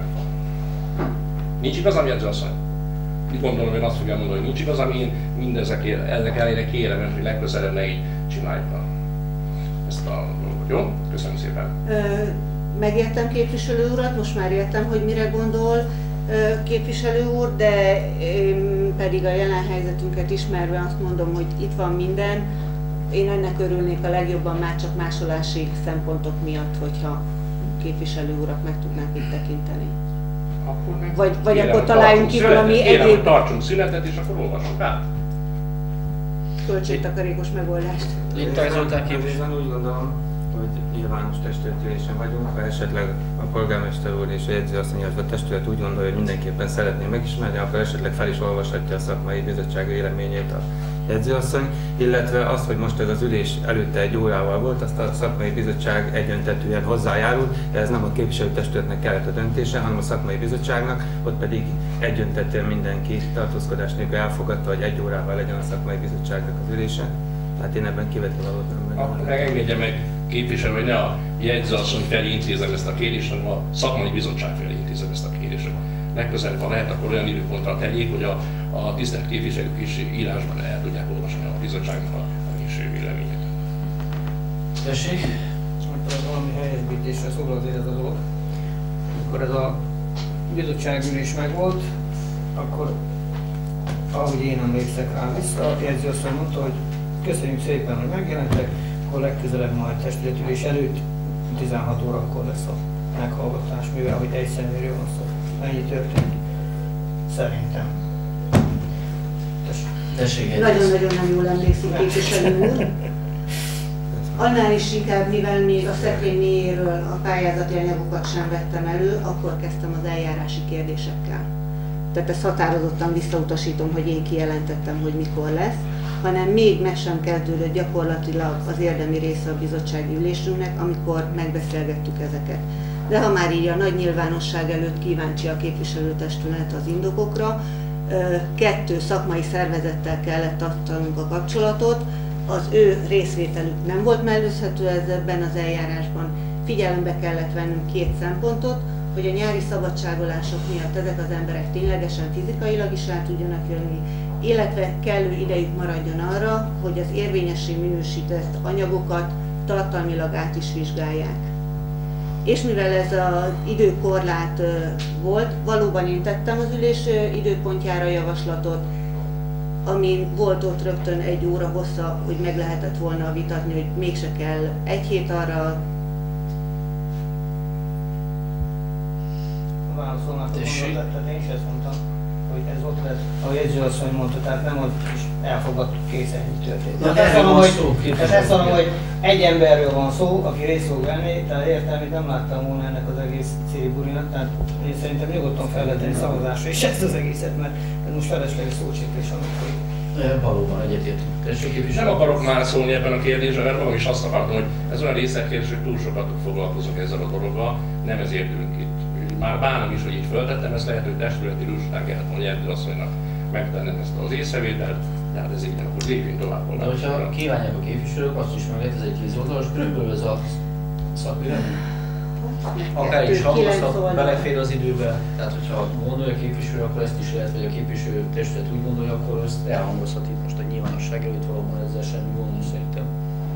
Nincs igazam, jegyzőasszony? Itt gondolom, hogy azt fogja mondani, hogy nincs igazam, én mindezek ellenére kérem, hogy legközelebb ne így csináljuk ezt a dolgot. Jó? Köszönöm szépen. Megértem képviselő urat, most már értem, hogy mire gondol képviselő úr, de én pedig a jelen helyzetünket ismerve azt mondom, hogy itt van minden. Én ennek örülnék a legjobban már csak másolási szempontok miatt, hogyha képviselő urak meg tudnánk itt tekinteni. Vagy akkor találjunk ki valami egyéb... Tartsunk szünetet, és akkor olvassunk át. Költségtakarékos megoldást. Lintai Zoltán képviselő. Úgy gondolom, hogy nyilvános testületülésen vagyunk, ha esetleg a polgármester úr és a jegyzőasszony, illetve a testület úgy gondolja, hogy mindenképpen szeretné megismerni, akkor esetleg fel is olvashatja a szakmai bizottság véleményét a jegyzőasszony, illetve azt, hogy most ez az ülés előtte 1 órával volt, azt a szakmai bizottság egyöntetűen hozzájárult, de ez nem a képviselőtestületnek kellett a döntése, hanem a szakmai bizottságnak, ott pedig egyöntetűen mindenki tartózkodás nélkül elfogadta, hogy 1 órával legyen a szakmai bizottságnak az ülése. Tehát én ebben kivetővalót nem Akkor megengedje meg képviselő, hogy ne a jegyzőasszony felé intézem ezt a kérdést, hanem a szakmai bizottság felé intézem ezt a kérdést. Legközelebb, ha lehet, akkor olyan időpontra tegyék, hogy a tisztelt képviselők is írásban el tudják olvasni a bizottságnak a késő véleményét. Tessék? Akkor valami helyesbítésre szól azért ez a dolog. Amikor ez a bizottságülés megvolt, akkor ahogy én emlékszek rá vissza, a jegyzőasszony mondta, hogy köszönjük szépen, hogy megjelentek, akkor legközelebb majd testületülés előtt 16 órakor lesz a meghallgatás, mivel hogy egy személyről van szó. Ennyi történt. Szerintem. Nagyon-nagyon nem jól emlékszik képviselő úr. Annál is inkább, mivel még a szekrény mélyéről a pályázati anyagokat sem vettem elő, akkor kezdtem az eljárási kérdésekkel. Tehát ezt határozottan visszautasítom, hogy én kijelentettem, hogy mikor lesz, hanem még meg sem kezdődött gyakorlatilag az érdemi része a bizottsági ülésünknek, amikor megbeszélgettük ezeket. De ha már így a nagy nyilvánosság előtt kíváncsi a képviselőtestület az indokokra, 2 szakmai szervezettel kellett tartanunk a kapcsolatot, az ő részvételük nem volt mellőzhető ebben az eljárásban, figyelembe kellett vennünk 2 szempontot, hogy a nyári szabadságolások miatt ezek az emberek ténylegesen fizikailag is el tudjanak jönni, illetve kellő idejük maradjon arra, hogy az érvényessé minősített anyagokat tartalmilag át is vizsgálják. És mivel ez az időkorlát volt, valóban én tettem az ülés időpontjára javaslatot, ami volt ott rögtön 1 óra hossza, hogy meg lehetett volna vitatni, hogy mégse kell 1 hét arra. Válaszolnak a mondatot, én is ezt mondtam, hogy ez ott lesz, a jegyzőasszony mondta, tehát nem, hogy elfogadtuk, készen ennyi történt. Tehát ezt mondom, hogy egy emberről van szó, aki részt fog venni, tehát értelmét nem láttam volna ennek az egész célburinak, tehát én szerintem nyugodtan fel lehet tenni szavazásra is ezt az egészet, mert ez most felesleges szócsépés, amikor valóban egyetértünk. Nem akarok már szólni ebben a kérdésben, mert magam is azt akartam, hogy ez olyan részletkérdés, hogy túl sokat foglalkozunk ezzel a dologgal, nem ezért ülünk itt. Már bánom is, hogy így föltettem, ezt lehet, hogy testületi ülés után kellett volna jegyzőasszonynak megtennem ezt az észrevételt, de hát ez így nem, akkor lépjünk tovább. De hogyha kívánják a képviselők, azt is meg lehet, ez egy 10 oldalas, körülbelül ez a szakvélemény. Akár is hangozhat, belefér az időbe, tehát hogyha gondolja a képviselő, akkor ezt is lehet, hogy a képviselő testület úgy gondolja, akkor ezt elhangozhat itt most a nyilvánosság előtt, valóban ezzel semmi gond szerintem.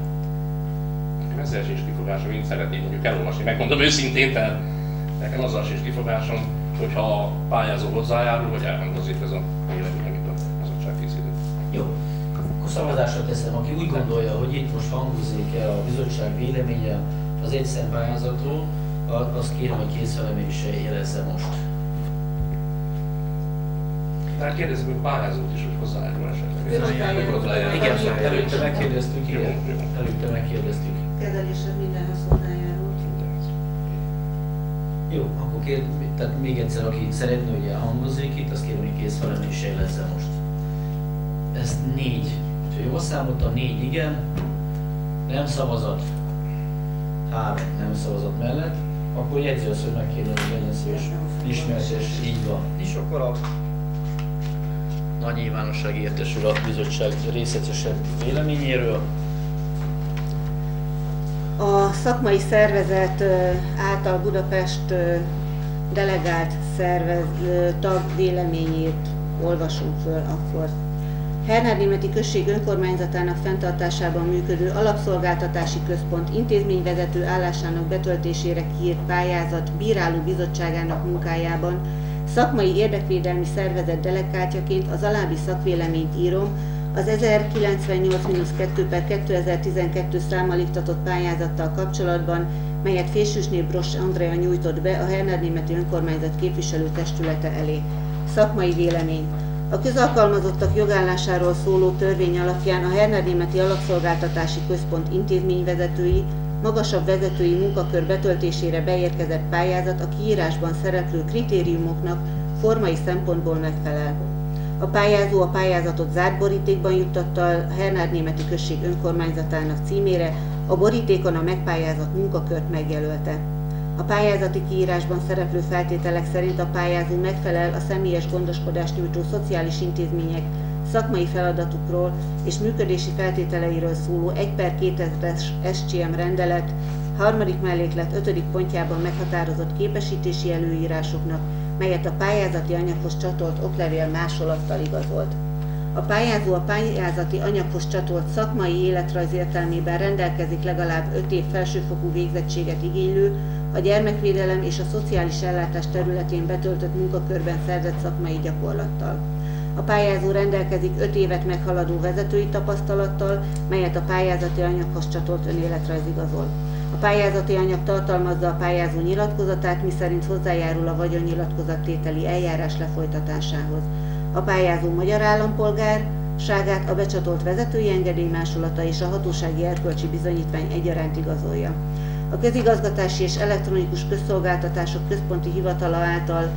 Ezzel sincs kifogásom, én szeretném mondjuk elolvasni, megmondom őszintén, tehát nekem azzal sincs kifogásom, hogyha a pályázó hozzájárul, vagy elhangozik ez a vélemény, amit a bizottság készített. Jó, akkor szavazásra teszem, aki úgy gondolja, hogy itt most hangozzék el a bizottság véleménye az egyszem pályázatról, azt kérem, hogy készfelemeléssel jelezze most. Tehát kérdezzük a pályázót is, hogy hozzájárul esetleg. Igen, előtte megkérdeztük, Előtte megkérdeztük. Kezelésed mindenhez hozzájárult. Jó, akkor tehát még egyszer, aki szeretne, hogy elhangozzék itt, azt kérem, hogy kézfelemelés jelezze most. Ez 4. Ha jól számoltam, 4 igen, nem szavazat, 3 nem szavazat mellett, akkor jegyző az, hogy megkérem, hogy legyen szíves ismertes, így van. És akkor a nagy nyilvánosság értesül a bizottság részletesebb véleményéről. A szakmai szervezet által Budapest delegált tag véleményét olvasunk föl akkor. Hernád-Németi Község önkormányzatának fenntartásában működő Alapszolgáltatási Központ intézményvezető állásának betöltésére kiírt pályázat bíráló bizottságának munkájában szakmai érdekvédelmi szervezet delegáltjaként az alábbi szakvéleményt írom az 1098-2/2012 számmal iktatott pályázattal kapcsolatban, melyet Fésűsné Bross Andrea nyújtott be a Hernád-Németi Önkormányzat képviselőtestülete elé. Szakmai vélemény. A közalkalmazottak jogállásáról szóló törvény alapján a Hernád-Németi Alapszolgáltatási Központ intézményvezetői magasabb vezetői munkakör betöltésére beérkezett pályázat a kiírásban szereplő kritériumoknak formai szempontból megfelel. A pályázó a pályázatot zárt borítékban juttatta a Hernád-Németi Község önkormányzatának címére, a borítékon a megpályázott munkakört megjelölte. A pályázati kiírásban szereplő feltételek szerint a pályázó megfelel a személyes gondoskodást nyújtó szociális intézmények szakmai feladatukról és működési feltételeiről szóló 1/2000-es SCM rendelet 3. melléklet 5. pontjában meghatározott képesítési előírásoknak, melyet a pályázati anyaghoz csatolt oklevél másolattal igazolt. A pályázó a pályázati anyaghoz csatolt szakmai életrajz értelmében rendelkezik legalább 5 év felsőfokú végzettséget igénylő, a gyermekvédelem és a szociális ellátás területén betöltött munkakörben szerzett szakmai gyakorlattal. A pályázó rendelkezik 5 évet meghaladó vezetői tapasztalattal, melyet a pályázati anyaghoz csatolt önéletrajz igazol. A pályázati anyag tartalmazza a pályázó nyilatkozatát, miszerint hozzájárul a vagyonnyilatkozattételi eljárás lefolytatásához. A pályázó magyar állampolgárságát a becsatolt vezetői engedélymásolata és a hatósági erkölcsi bizonyítvány egyaránt igazolja. A Közigazgatási és Elektronikus Közszolgáltatások Központi Hivatala által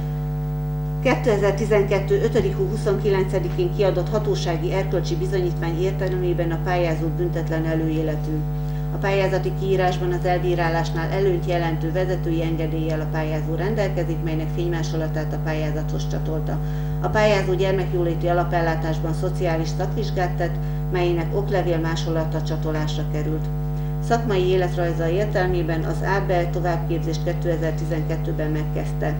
2012. 5. hó 29-én kiadott hatósági erkölcsi bizonyítvány értelmében a pályázó büntetlen előéletű. A pályázati kiírásban az elbírálásnál előnyt jelentő vezetői engedéllyel a pályázó rendelkezik, melynek fénymásolatát a pályázathoz csatolta. A pályázó gyermekjóléti alapellátásban szociális szakvizsgát tett, melynek oklevél másolata csatolásra került. Szakmai életrajza értelmében az AB továbbképzést 2012-ben megkezdte.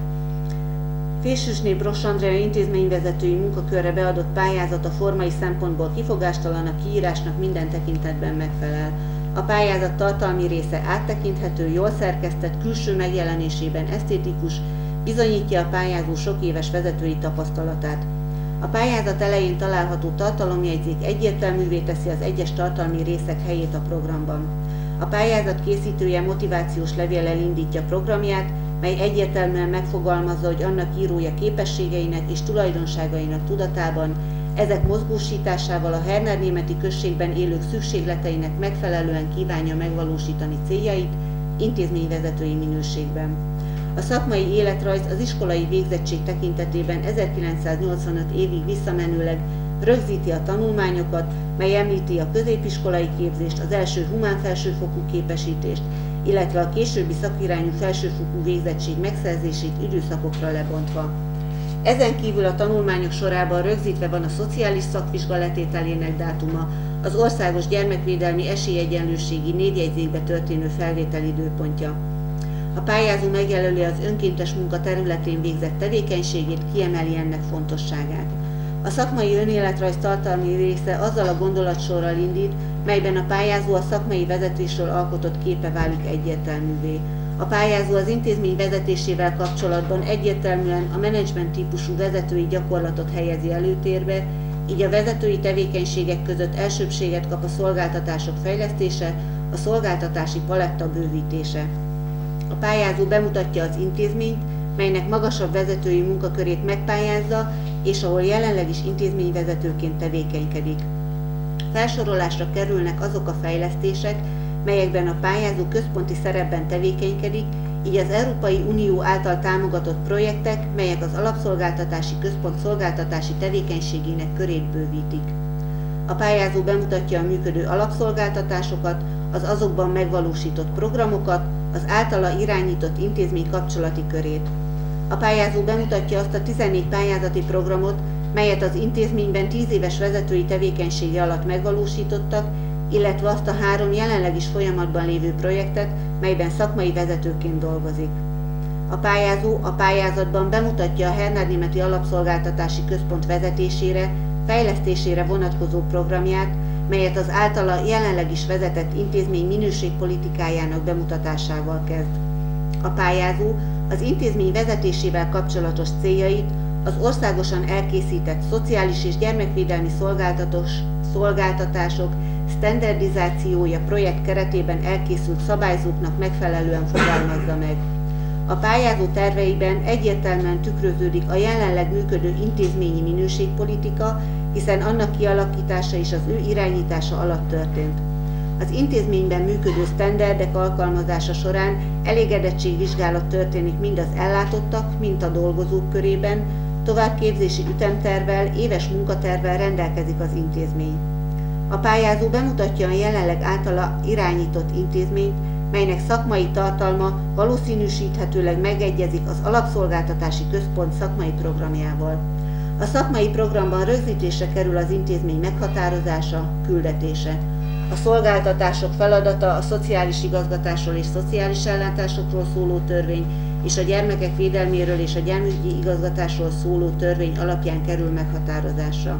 Fésűsné Bross Andrea intézményvezetői munkakörre beadott pályázat a formai szempontból kifogástalan, a kiírásnak minden tekintetben megfelel. A pályázat tartalmi része áttekinthető, jól szerkesztett, külső megjelenésében esztétikus, bizonyítja a pályázó sok éves vezetői tapasztalatát. A pályázat elején található tartalomjegyzék egyértelművé teszi az egyes tartalmi részek helyét a programban. A pályázat készítője motivációs levéllel indítja programját, mely egyértelműen megfogalmazza, hogy annak írója képességeinek és tulajdonságainak tudatában, ezek mozgósításával a Hernád-Németi Községben élők szükségleteinek megfelelően kívánja megvalósítani céljait intézményvezetői minőségben. A szakmai életrajz az iskolai végzettség tekintetében 1985 évig visszamenőleg rögzíti a tanulmányokat, mely említi a középiskolai képzést, az első humán felsőfokú képesítést, illetve a későbbi szakirányú felsőfokú végzettség megszerzését időszakokra lebontva. Ezen kívül a tanulmányok sorában rögzítve van a szociális szakvizsga letételének dátuma, az országos gyermekvédelmi esélyegyenlőségi névjegyzékbe történő felvétel időpontja. A pályázó megjelöli az önkéntes munka területén végzett tevékenységét, kiemeli ennek fontosságát. A szakmai önéletrajz tartalmi része azzal a gondolatsorral indít, melyben a pályázó a szakmai vezetésről alkotott képe válik egyértelművé. A pályázó az intézmény vezetésével kapcsolatban egyértelműen a menedzsment típusú vezetői gyakorlatot helyezi előtérbe, így a vezetői tevékenységek között elsőbbséget kap a szolgáltatások fejlesztése, a szolgáltatási paletta bővítése. A pályázó bemutatja az intézményt, melynek magasabb vezetői munkakörét megpályázza, és ahol jelenleg is intézményvezetőként tevékenykedik. Felsorolásra kerülnek azok a fejlesztések, melyekben a pályázó központi szerepben tevékenykedik, így az Európai Unió által támogatott projektek, melyek az Alapszolgáltatási Központ szolgáltatási tevékenységének körét bővítik. A pályázó bemutatja a működő alapszolgáltatásokat, az azokban megvalósított programokat, az általa irányított intézmény kapcsolati körét. A pályázó bemutatja azt a 14 pályázati programot, melyet az intézményben 10 éves vezetői tevékenysége alatt megvalósítottak, illetve azt a 3 jelenleg is folyamatban lévő projektet, melyben szakmai vezetőként dolgozik. A pályázó a pályázatban bemutatja a Hernádnémeti Alapszolgáltatási Központ vezetésére, fejlesztésére vonatkozó programját, melyet az általa jelenleg is vezetett intézmény minőségpolitikájának bemutatásával kezd. A pályázó az intézmény vezetésével kapcsolatos céljait, az országosan elkészített szociális és gyermekvédelmi szolgáltatások standardizációja projekt keretében elkészült szabályzóknak megfelelően fogalmazza meg. A pályázó terveiben egyértelműen tükröződik a jelenleg működő intézményi minőségpolitika, hiszen annak kialakítása és az ő irányítása alatt történt. Az intézményben működő sztenderdek alkalmazása során elégedettségvizsgálat történik mind az ellátottak, mind a dolgozók körében, továbbképzési ütemtervvel, éves munkatervvel rendelkezik az intézmény. A pályázó bemutatja a jelenleg általa irányított intézményt, melynek szakmai tartalma valószínűsíthetőleg megegyezik az Alapszolgáltatási Központ szakmai programjával. A szakmai programban rögzítésre kerül az intézmény meghatározása, küldetése. A szolgáltatások feladata a szociális igazgatásról és szociális ellátásokról szóló törvény és a gyermekek védelméről és a gyermekügyi igazgatásról szóló törvény alapján kerül meghatározásra.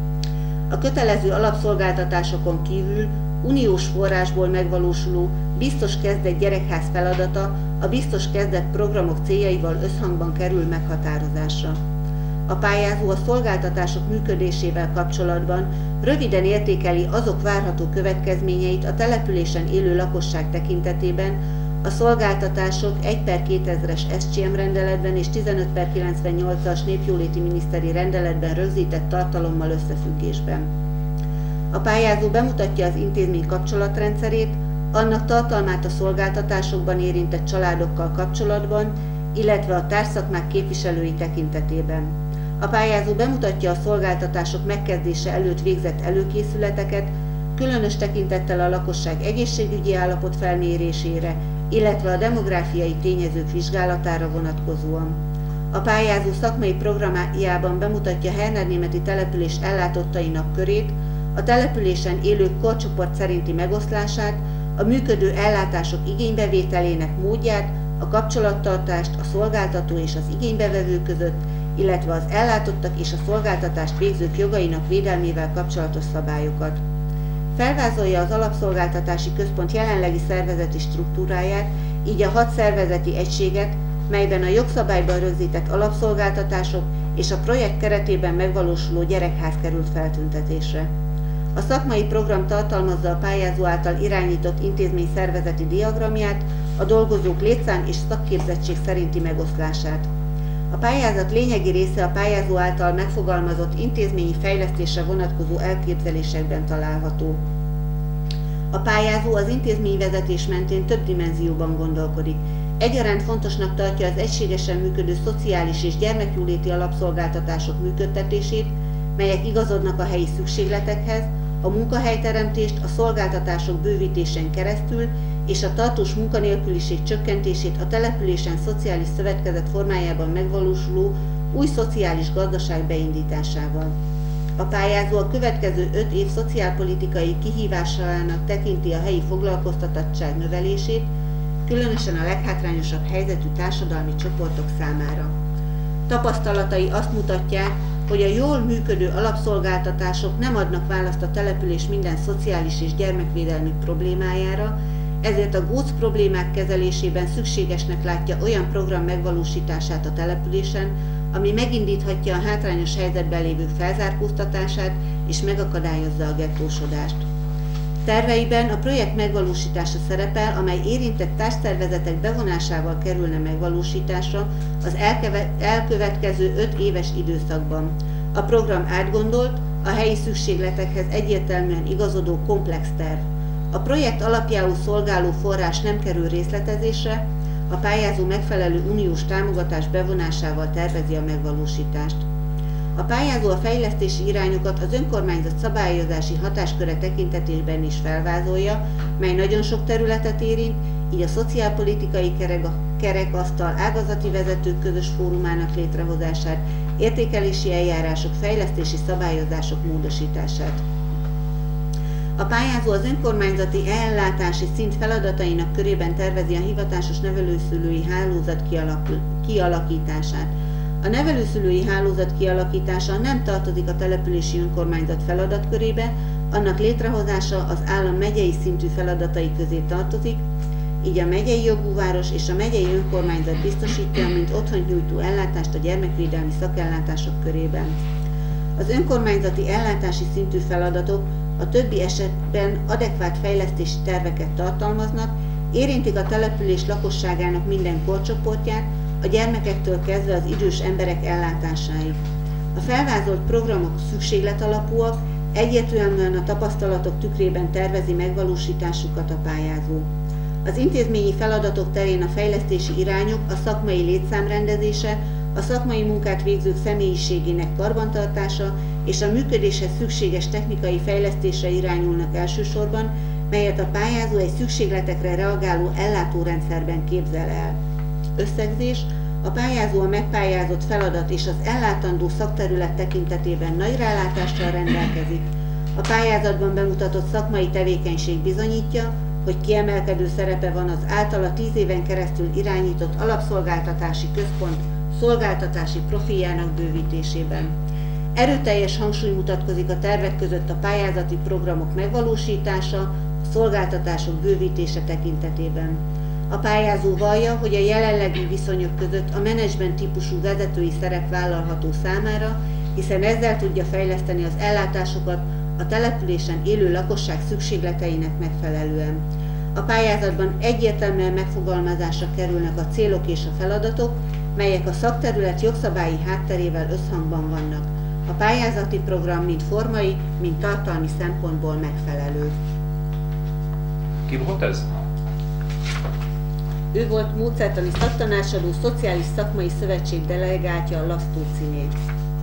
A kötelező alapszolgáltatásokon kívül uniós forrásból megvalósuló biztos kezdet gyerekház feladata a biztos kezdet programok céljaival összhangban kerül meghatározásra. A pályázó a szolgáltatások működésével kapcsolatban röviden értékeli azok várható következményeit a településen élő lakosság tekintetében, a szolgáltatások 1/2000-es SCM rendeletben és 15/98-as népjóléti miniszteri rendeletben rögzített tartalommal összefüggésben. A pályázó bemutatja az intézmény kapcsolatrendszerét, annak tartalmát a szolgáltatásokban érintett családokkal kapcsolatban, illetve a társszakmák képviselői tekintetében. A pályázó bemutatja a szolgáltatások megkezdése előtt végzett előkészületeket, különös tekintettel a lakosság egészségügyi állapot felmérésére, illetve a demográfiai tényezők vizsgálatára vonatkozóan. A pályázó szakmai programjában bemutatja Hernádnémeti település ellátottainak körét, a településen élők korcsoport szerinti megoszlását, a működő ellátások igénybevételének módját, a kapcsolattartást a szolgáltató és az igénybevevő között, illetve az ellátottak és a szolgáltatást végzők jogainak védelmével kapcsolatos szabályokat. Felvázolja az Alapszolgáltatási Központ jelenlegi szervezeti struktúráját, így a 6 szervezeti egységet, melyben a jogszabályban rögzített alapszolgáltatások és a projekt keretében megvalósuló gyerekház került feltüntetésre. A szakmai program tartalmazza a pályázó által irányított intézmény szervezeti diagramját, a dolgozók létszám és szakképzettség szerinti megoszlását. A pályázat lényegi része a pályázó által megfogalmazott intézményi fejlesztésre vonatkozó elképzelésekben található. A pályázó az intézményvezetés mentén több dimenzióban gondolkodik. Egyaránt fontosnak tartja az egységesen működő szociális és gyermekjóléti alapszolgáltatások működtetését, melyek igazodnak a helyi szükségletekhez, a munkahelyteremtést a szolgáltatások bővítésen keresztül és a tartós munkanélküliség csökkentését a településen szociális szövetkezet formájában megvalósuló új szociális gazdaság beindításával. A pályázó a következő 5 év szociálpolitikai kihívásának tekinti a helyi foglalkoztatottság növelését, különösen a leghátrányosabb helyzetű társadalmi csoportok számára. Tapasztalatai azt mutatják, hogy a jól működő alapszolgáltatások nem adnak választ a település minden szociális és gyermekvédelmi problémájára, ezért a góc problémák kezelésében szükségesnek látja olyan program megvalósítását a településen, ami megindíthatja a hátrányos helyzetben lévők felzárkóztatását és megakadályozza a gettósodást. Terveiben a projekt megvalósítása szerepel, amely érintett társszervezetek bevonásával kerülne megvalósításra az elkövetkező 5 éves időszakban. A program átgondolt, a helyi szükségletekhez egyértelműen igazodó komplex terv. A projekt alapjául szolgáló forrás nem kerül részletezésre, a pályázó megfelelő uniós támogatás bevonásával tervezi a megvalósítást. A pályázó a fejlesztési irányokat az önkormányzat szabályozási hatásköre tekintetében is felvázolja, mely nagyon sok területet érint, így a szociálpolitikai kerekasztal ágazati vezetők közös fórumának létrehozását, értékelési eljárások, fejlesztési szabályozások módosítását. A pályázó az önkormányzati ellátási szint feladatainak körében tervezi a hivatásos nevelőszülői hálózat kialakítását. A nevelőszülői hálózat kialakítása nem tartozik a települési önkormányzat feladatkörébe, annak létrehozása az állam megyei szintű feladatai közé tartozik, így a megyei jogú város és a megyei önkormányzat biztosítja, mint otthont nyújtó ellátást a gyermekvédelmi szakellátások körében. Az önkormányzati ellátási szintű feladatok a többi esetben adekvát fejlesztési terveket tartalmaznak, érintik a település lakosságának minden korcsoportját, a gyermekektől kezdve az idős emberek ellátásáig. A felvázolt programok szükségletalapúak, egyértelműen a tapasztalatok tükrében tervezi megvalósításukat a pályázó. Az intézményi feladatok terén a fejlesztési irányok a szakmai létszámrendezése, a szakmai munkát végzők személyiségének karbantartása és a működéshez szükséges technikai fejlesztésre irányulnak elsősorban, melyet a pályázó egy szükségletekre reagáló ellátórendszerben képzel el. Összegzés: a pályázó a megpályázott feladat és az ellátandó szakterület tekintetében nagy rálátással rendelkezik. A pályázatban bemutatott szakmai tevékenység bizonyítja, hogy kiemelkedő szerepe van az általa 10 éven keresztül irányított alapszolgáltatási központ szolgáltatási profiljának bővítésében. Erőteljes hangsúly mutatkozik a tervek között a pályázati programok megvalósítása, a szolgáltatások bővítése tekintetében. A pályázó vallja, hogy a jelenlegi viszonyok között a menedzsment típusú vezetői szerep vállalható számára, hiszen ezzel tudja fejleszteni az ellátásokat a településen élő lakosság szükségleteinek megfelelően. A pályázatban egyértelműen megfogalmazásra kerülnek a célok és a feladatok, melyek a szakterület jogszabályi hátterével összhangban vannak. A pályázati program mind formai, mind tartalmi szempontból megfelelő. Ki volt ez? Ő volt módszertani szaktanácsadó Szociális Szakmai Szövetség delegáltja Lasztó címét.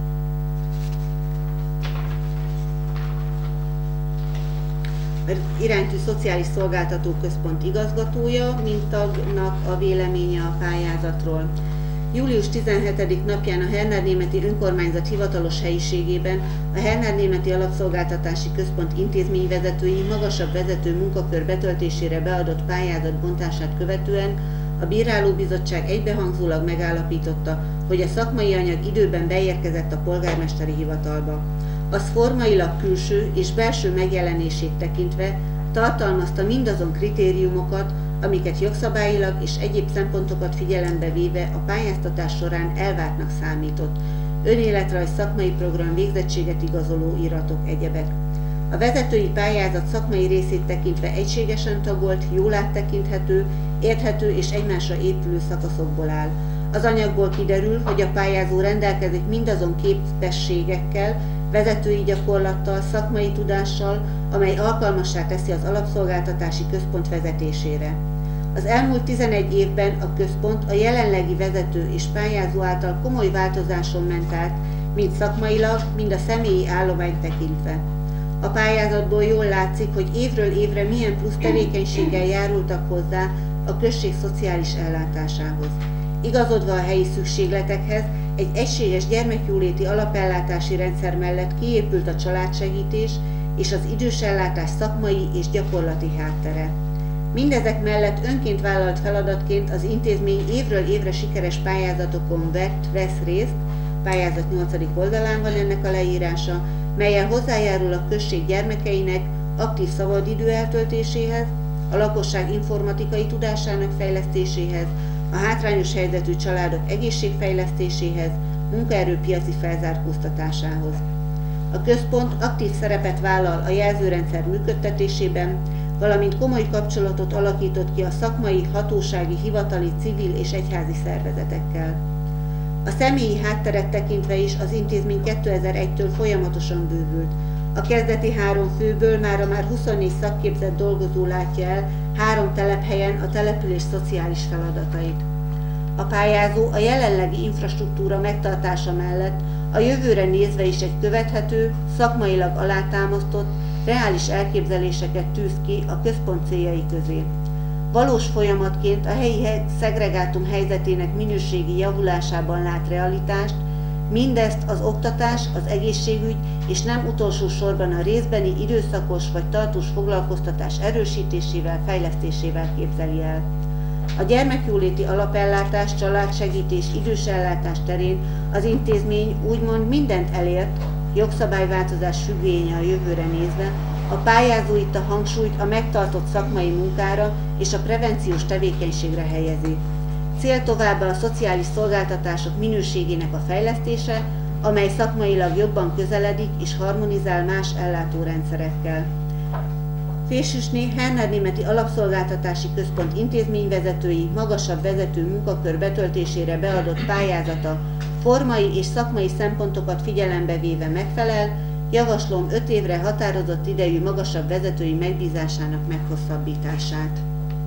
Iránytű Szociális Szolgáltató Központ igazgatója, mint tagnak a véleménye a pályázatról. Július 17. napján a Herner-Németi Önkormányzat hivatalos helyiségében a Herner-Németi Alapszolgáltatási Központ intézményvezetői magasabb vezető munkakör betöltésére beadott pályázat bontását követően a Bírálóbizottság egybehangzólag megállapította, hogy a szakmai anyag időben beérkezett a polgármesteri hivatalba. Az formailag külső és belső megjelenését tekintve tartalmazta mindazon kritériumokat, amiket jogszabályilag és egyéb szempontokat figyelembe véve a pályáztatás során elvártnak számított. Önéletrajz, szakmai program, végzettséget igazoló iratok, egyebek. A vezetői pályázat szakmai részét tekintve egységesen tagolt, jól áttekinthető, érthető és egymásra épülő szakaszokból áll. Az anyagból kiderül, hogy a pályázó rendelkezik mindazon képességekkel, vezetői gyakorlattal, szakmai tudással, amely alkalmassá teszi az alapszolgáltatási központ vezetésére. Az elmúlt 11 évben a központ a jelenlegi vezető és pályázó által komoly változáson ment át, mind szakmailag, mind a személyi állományt tekintve. A pályázatból jól látszik, hogy évről évre milyen plusz tevékenységgel járultak hozzá a község szociális ellátásához. Igazodva a helyi szükségletekhez, egy egységes gyermekjóléti alapellátási rendszer mellett kiépült a családsegítés és az idősellátás szakmai és gyakorlati háttere. Mindezek mellett önként vállalt feladatként az intézmény évről évre sikeres pályázatokon vesz részt, pályázat 8. oldalán van ennek a leírása, mellyel hozzájárul a község gyermekeinek aktív szabadidő eltöltéséhez, a lakosság informatikai tudásának fejlesztéséhez, a hátrányos helyzetű családok egészségfejlesztéséhez, munkaerőpiaci felzárkóztatásához. A központ aktív szerepet vállal a jelzőrendszer működtetésében, valamint komoly kapcsolatot alakított ki a szakmai, hatósági, hivatali, civil és egyházi szervezetekkel. A személyi hátteret tekintve is az intézmény 2001-től folyamatosan bővült. A kezdeti 3 főből már 24 szakképzett dolgozó látja el 3 telephelyen a település szociális feladatait. A pályázó a jelenlegi infrastruktúra megtartása mellett a jövőre nézve is egy követhető, szakmailag alátámasztott, reális elképzeléseket tűz ki a központ céljai közé. Valós folyamatként a helyi szegregátum helyzetének minőségi javulásában lát realitást, mindezt az oktatás, az egészségügy és nem utolsó sorban a részbeni időszakos vagy tartós foglalkoztatás erősítésével, fejlesztésével képzeli el. A gyermekjóléti alapellátás, családsegítés, idősellátás terén az intézmény úgymond mindent elért, jogszabályváltozás függvénye a jövőre nézve, a pályázó itt a hangsúlyt a megtartott szakmai munkára és a prevenciós tevékenységre helyezi. Cél továbbá a szociális szolgáltatások minőségének a fejlesztése, amely szakmailag jobban közeledik és harmonizál más ellátórendszerekkel. Fésűsné Herner Németi Alapszolgáltatási Központ intézményvezetői magasabb vezető munkakör betöltésére beadott pályázata formai és szakmai szempontokat figyelembe véve megfelel, javaslom 5 évre határozott idejű magasabb vezetői megbízásának meghosszabbítását.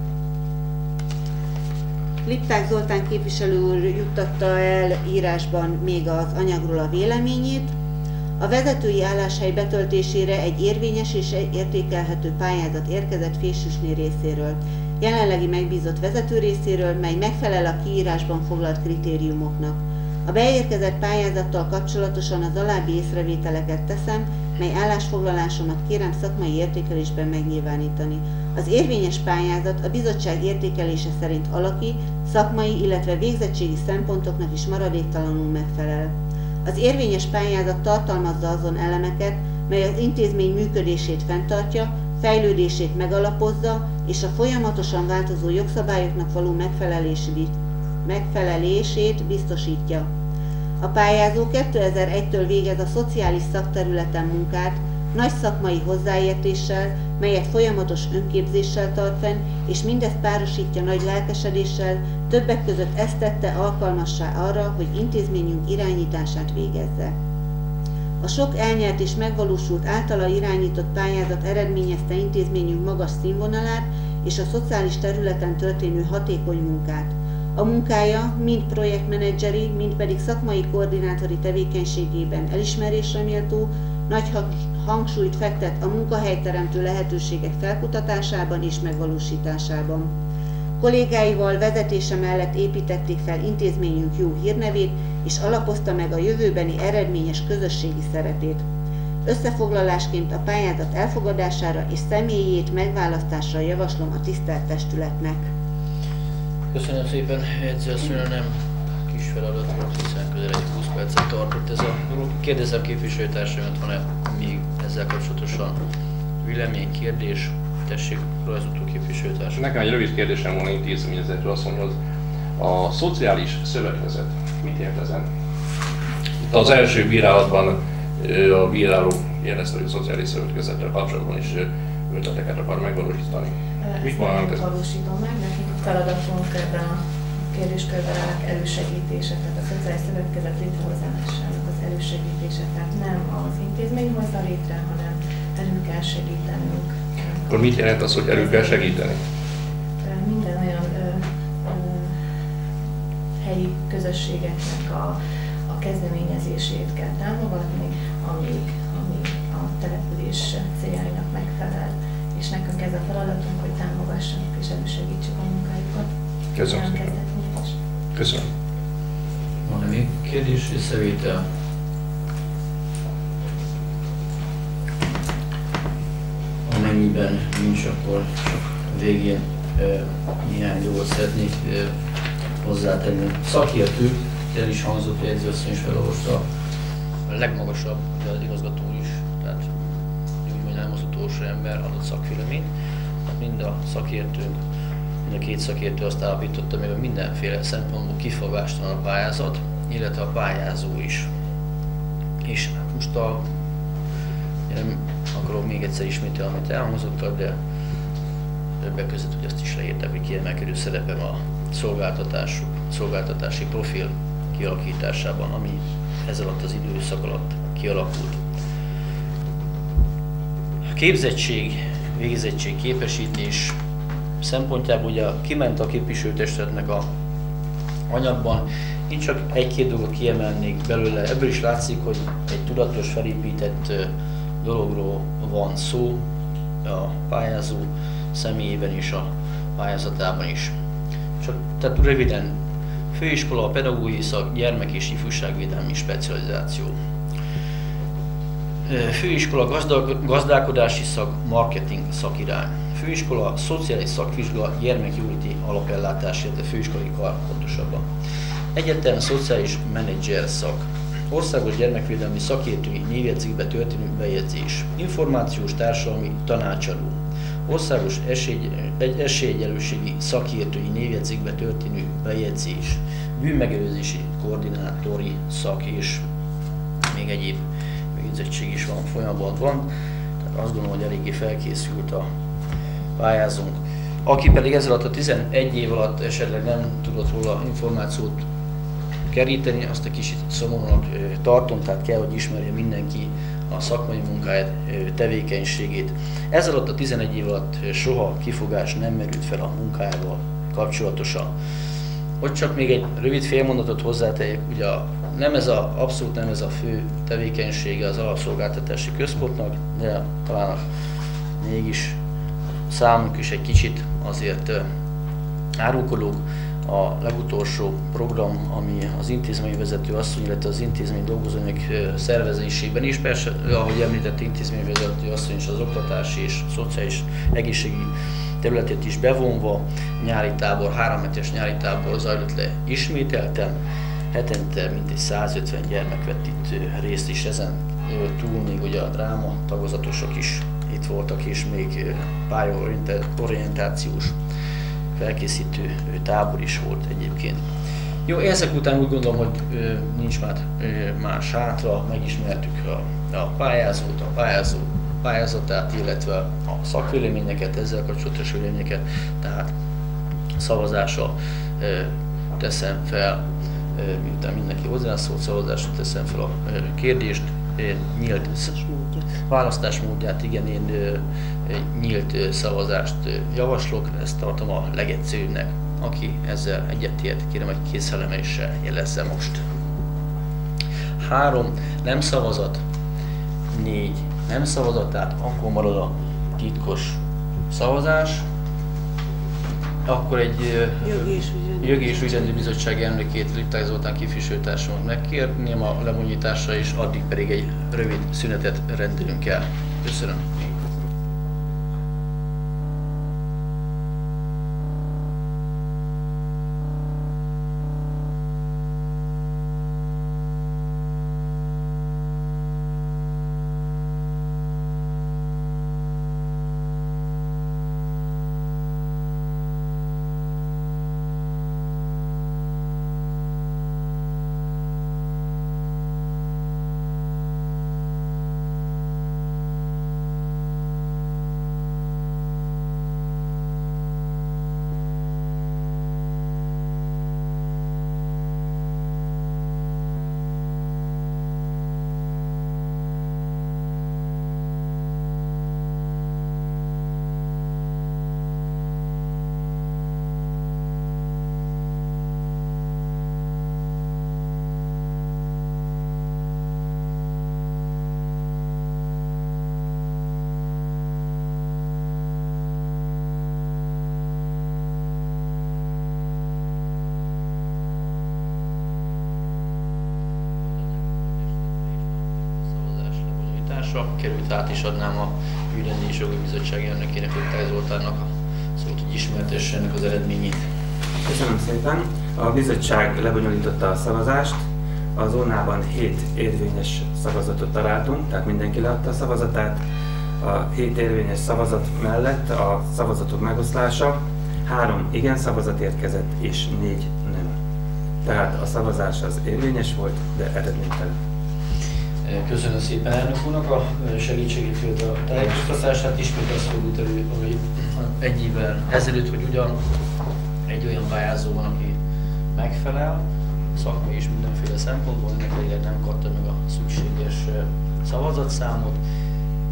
Lipták Zoltán képviselő úr juttatta el írásban még az anyagról a véleményét. A vezetői álláshely betöltésére egy érvényes és értékelhető pályázat érkezett Fésűsné részéről, jelenlegi megbízott vezető részéről, mely megfelel a kiírásban foglalt kritériumoknak. A beérkezett pályázattal kapcsolatosan az alábbi észrevételeket teszem, mely állásfoglalásomat kérem szakmai értékelésben megnyilvánítani. Az érvényes pályázat a bizottság értékelése szerint alaki, szakmai, illetve végzettségi szempontoknak is maradéktalanul megfelel. Az érvényes pályázat tartalmazza azon elemeket, mely az intézmény működését fenntartja, fejlődését megalapozza és a folyamatosan változó jogszabályoknak való megfelelését biztosítja. A pályázó 2001-től végez a szociális szakterületen munkát, nagy szakmai hozzáértéssel, melyet folyamatos önképzéssel tart fenn, és mindezt párosítja nagy lelkesedéssel, többek között ezt tette alkalmassá arra, hogy intézményünk irányítását végezze. A sok elnyert és megvalósult általa irányított pályázat eredményezte intézményünk magas színvonalát és a szociális területen történő hatékony munkát. A munkája mind projektmenedzseri, mind pedig szakmai koordinátori tevékenységében elismerésre méltó, nagy hangsúlyt fektet a munkahelyteremtő lehetőségek felkutatásában és megvalósításában. Kollégáival vezetése mellett építették fel intézményünk jó hírnevét, és alapozta meg a jövőbeni eredményes közösségi szerepét. Összefoglalásként a pályázat elfogadására és személyét megválasztásra javaslom a tisztelt testületnek. Köszönöm szépen, edzőasszonyra nem kis feladat volt, hiszen közel egy 20 percet tartott ez a dolog. Kérdezem képviselőtársaimat, van-e még ezzel kapcsolatosan vélemény, kérdés? Tessék, rajzoltó képviselőtársam. Nekem egy rövid kérdésem volna intézményvezető asszonyhoz. A szociális szövetkezet, mit ért ezen? Itt az első bírálatban a bíráló jelezte, hogy a szociális szövetkezettel kapcsolatban is ötleteket akar megvalósítani. Mit mondanak ezt? Valósítom meg, nekünk a feladatunk ebben a kérdéskörben elősegítése, tehát a szociális szövetkezet létrehozásának az elősegítése, tehát nem az intézmény hozza létre, hanem elő kell segítenünk. Akkor mit jelent az, hogy elő kell segíteni? Minden olyan helyi közösségeknek a kezdeményezését kell támogatni, ami a település céljainak megfelel. És nekünk ez a feladatunk, hogy támogassunk és elősegítsük a munkájukat. Köszönöm szépen. Köszönöm. Van-e még kérdés, észrevétel? Amennyiben nincs, akkor csak végén néhány dolgot szeretnék hozzátenni. Szakértők, el is hangzott, hogy edzőasszony is felolvasta, a legmagasabb, de az igazgató is, tehát úgy nem az utolsó ember adott szakvéleményt. Mind a szakértőnk, mind a két szakértő azt állapította meg, hogy mindenféle szempontból kifogástalan a pályázat, illetve a pályázó is. És most nem akarom még egyszer ismételni, amit elhangzottak, de többek között, hogy azt is leírták, hogy kiemelkedő szerepem a szolgáltatási profil kialakításában, ami ez alatt az időszak alatt kialakult. képzettség, végzettség, képesítés szempontjából ugye kiment a képviselőtestületnek a anyagban. Én csak egy-két dolgot kiemelnék belőle. Ebből is látszik, hogy egy tudatos, felépített dologról van szó a pályázó személyében és a pályázatában is. Csak tehát röviden, főiskola, pedagógiai szak, gyermek- és ifjúságvédelmi specializáció. Főiskola, gazdálkodási szak, marketing szakirány. Főiskola, szociális szakvizsga, gyermekjóléti alapellátás, illetve főiskolai kar pontosabban. Egyetem, szociális menedzser szak. Országos gyermekvédelmi szakértői névjegyzékbe történő bejegyzés. Információs társadalmi tanácsadó. Országos esélyegyenlőségi szakértői névjegyzékbe történő bejegyzés. Bűnmegelőzési koordinátori szak és még egyéb végzettség is van, folyamatban van. Tehát azt gondolom, hogy eléggé felkészült a pályázónk. Aki pedig ez alatt a 11 év alatt esetleg nem tudott róla információt keríteni, azt egy kicsit szomorúnak tartom, tehát kell, hogy ismerje mindenki a szakmai munkáját, tevékenységét. Ez alatt a 11 év alatt soha kifogás nem merült fel a munkájával kapcsolatosan. Hogy csak még egy rövid félmondatot hozzátegyek, ugye abszolút nem ez a fő tevékenysége az alapszolgáltatási központnak, de talán mégis számunk is egy kicsit azért árulkodók. A legutolsó program, ami az intézményvezető asszony, illetve az intézmény dolgozóinak szervezésében is, persze, ahogy említett, intézményvezető asszony is az oktatási és szociális egészségügyi területét is bevonva, nyári tábor, 3 hetes nyári tábor zajlott le ismételten, hetente mintegy 150 gyermek vett itt részt is, ezen túl még ugye a dráma tagozatosok is itt voltak, és még pályaorientációs felkészítő tábor is volt egyébként. Jó, ezek után úgy gondolom, hogy nincs már más hátra, megismertük a pályázót, a pályázatát, illetve a szakvéleményeket, ezzel kapcsolatos véleményeket, tehát szavazásra teszem fel, miután mindenki hozzászólt, szavazásra teszem fel a kérdést, nyílt választásmódját, igen, én nyílt szavazást javaslok, ezt tartom a legegyszerűbbnek. Aki ezzel egyetért, kérem, hogy kézfelemeléssel jelezze most. 3 nem szavazat, 4 nem szavazat, tehát akkor marad a titkos szavazás. Akkor egy Jogi és Ügyrendi Bizottság elnökét, Lipták Zoltán képviselőtársamat megkérném a lebonyolításra, és addig pedig egy rövid szünetet rendelünk el. Köszönöm. Került át, és adnám a Ügyrendi és Jogi Bizottság elnökének, Lipták Zoltánnak a szót, hogy ismertesse ennek az eredményét. Köszönöm szépen. A bizottság lebonyolította a szavazást. Az urnában 7 érvényes szavazatot találtunk, tehát mindenki leadta a szavazatát. A 7 érvényes szavazat mellett a szavazatok megoszlása, 3 igen szavazat érkezett és 4 nem. Tehát a szavazás az érvényes volt, de eredménytelen. Köszönöm szépen elnök úrnak a segítségét, illetve a tájékoztatását. Ismét azt fordult elő, hogy egy évvel ezelőtt, hogy ugyan egy olyan pályázó van, aki megfelel, szakmai és mindenféle szempontból, ennek nem kapta meg a szükséges szavazatszámot.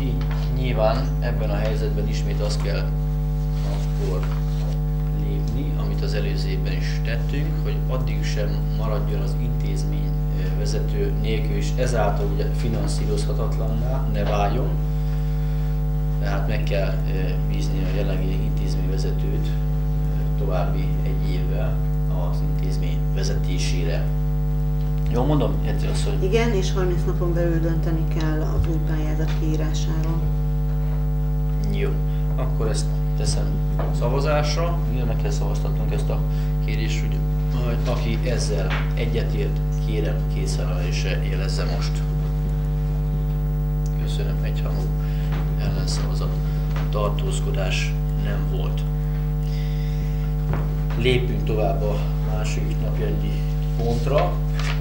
így nyilván ebben a helyzetben ismét azt kell akkor lépni, amit az előző évben is tettünk, hogy addig sem maradjon az intézmény vezető nélkül, és ezáltal ugye finanszírozhatatlanná ne váljon. Tehát meg kell bízni a jelenlegi intézményvezetőt további egy évvel az intézmény vezetésére. Jól mondom, Edzsi asszony? Igen, és 30 napon belül dönteni kell az új pályázat kiírásáról. Jó, akkor ezt teszem szavazásra. Ugye meg kell szavaztatnunk ezt a kérést, hogy aki ezzel egyetért, kérem készfelemelése jelezze most. Köszönöm, egyhangú ellenszavazat. Tartózkodás nem volt. Lépünk tovább a második napjányi pontra,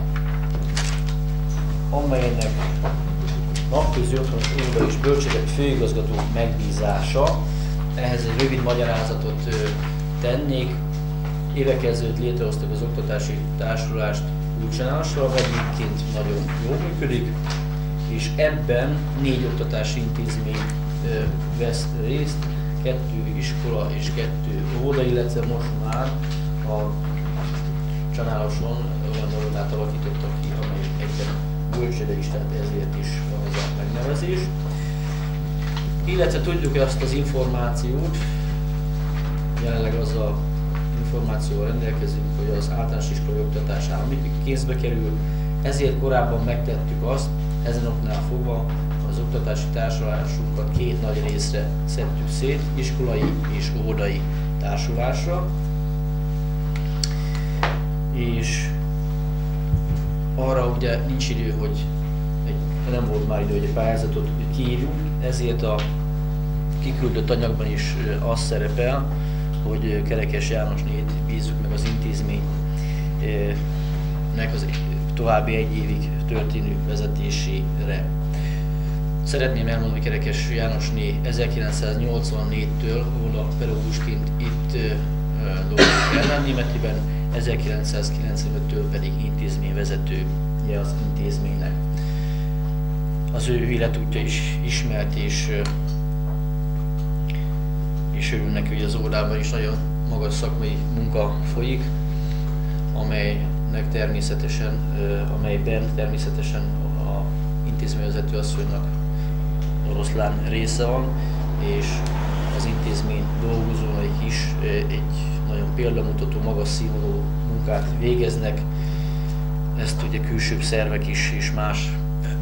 amelynek napközi otthonos óvoda és bölcsőde főigazgató megbízása. Ehhez egy rövid magyarázatot tennék. Évekkel ezelőtt létrehoztak az oktatási társulást Kulcsánálsra, egyébként nagyon jól működik, és ebben 4 oktatási intézmény vesz részt, 2 iskola és 2 óvoda, illetve most már a Csanáloson olyan óvodát alakítottak ki, amely egyben bölcsőde is, tehát ezért is van ez a megnevezés. Illetve tudjuk azt az információt, jelenleg az a információval rendelkezünk, hogy az általános iskolai oktatás állami kézbe kerül, ezért korábban megtettük azt, ezen oknál fogva az oktatási társulásunkat 2 nagy részre szedtük szét, iskolai és óvodai társulásra, és arra ugye nincs idő, hogy nem volt már idő, hogy egy pályázatot kiírjunk, ezért a kiküldött anyagban is az szerepel, hogy Kerekes Jánosnét bízzuk meg az intézménynek az további 1 évig történő vezetésére. Szeretném elmondani, hogy Kerekes Jánosné 1984-től óvoda pedagógusként itt dolgozik Ellendnémetiben, 1995-től pedig intézményvezetője az intézménynek. Az ő életútja is ismert, és örül neki, hogy az óvodában is nagyon magas szakmai munka folyik, amelyben természetesen a intézményvezető asszonynak oroszlán része van, és az intézmény dolgozói is egy nagyon példamutató, magas színvonalú munkát végeznek. Ezt ugye külsőbb szervek is és más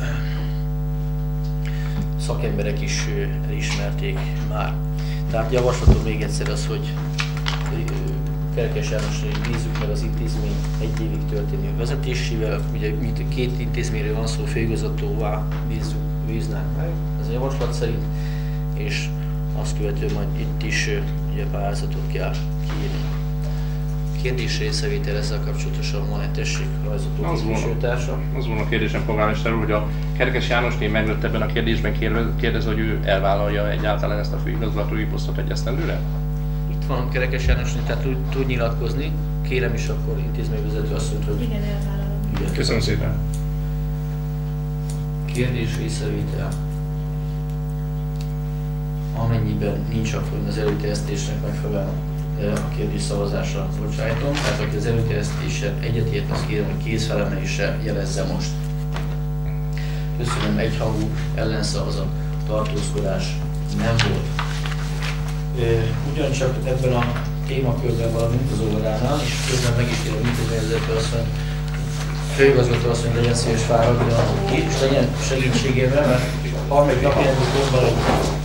szakemberek is elismerték már. Tehát javaslatom még egyszer az, hogy Kerekes Jánosnét bízzuk meg az intézmény 1 évig történő vezetésével. Ugye mint 2 intézményről van szó, főigazgatóvá bíznánk meg, ez a javaslat szerint, és azt követően majd itt is ugye pályázatot kell kiírni. Kérdés részrevétel ezzel kapcsolatosan van egy tessék rajzoló képviselőtársa? Az volna a kérdésem, polgármester úr, hogy a Kerekes Jánosné meglett ebben a kérdésben, kérdez, hogy ő elvállalja egyáltalán ezt a főigazgatói posztot egy esztendőre? Itt van Kerekes Jánosné, tehát tud nyilatkozni. Kérem is akkor intézményvezető azt mondta, hogy... Igen, elvállalom. Igen. Köszönöm szépen. Kérdés részrevétel. Amennyiben nincs, akkor az előterjesztésnek megfelelően a kérdés szavazásra bocsájtom. Tehát aki az előterjesztéssel egyetért, azt kérem, hogy kézfelemelése jelezze most. Köszönöm, egyhangú ellenszavazat, tartózkodás nem volt. Ugyancsak ebben a témakörben, valamint az óvodánál, és közben meg is kérem intézményvezető azt mondja, főigazgató azt mondja, legyen szíves fáradjon ki, és legyen segítségével, mert harmadik napjában pontban egy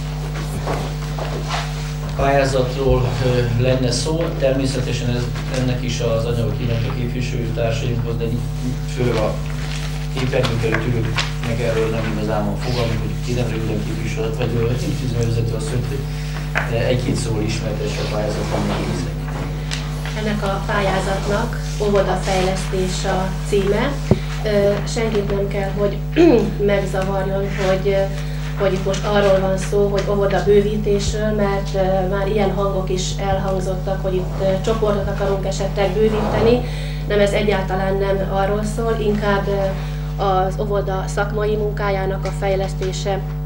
pályázatról lenne szó. Természetesen ennek is az anyagot írnak a képviselőtársainkhoz, de főleg a képernyőn előtt ülőknek erről nem igazán van fogalmunk, hogy ki nem röviden képviselőt, vagy intézményvezető azt mondja, hogy 1-2 szóval ismertesse a pályázaton megnézni. Ennek a pályázatnak óvodafejlesztés a címe. Senkit nem kell, hogy megzavarjon, hogy itt most arról van szó, hogy óvoda bővítésről, mert már ilyen hangok is elhangzottak, hogy itt csoportot akarunk esetleg bővíteni. Nem, ez egyáltalán nem arról szól, inkább az óvoda szakmai munkájának a fejlesztése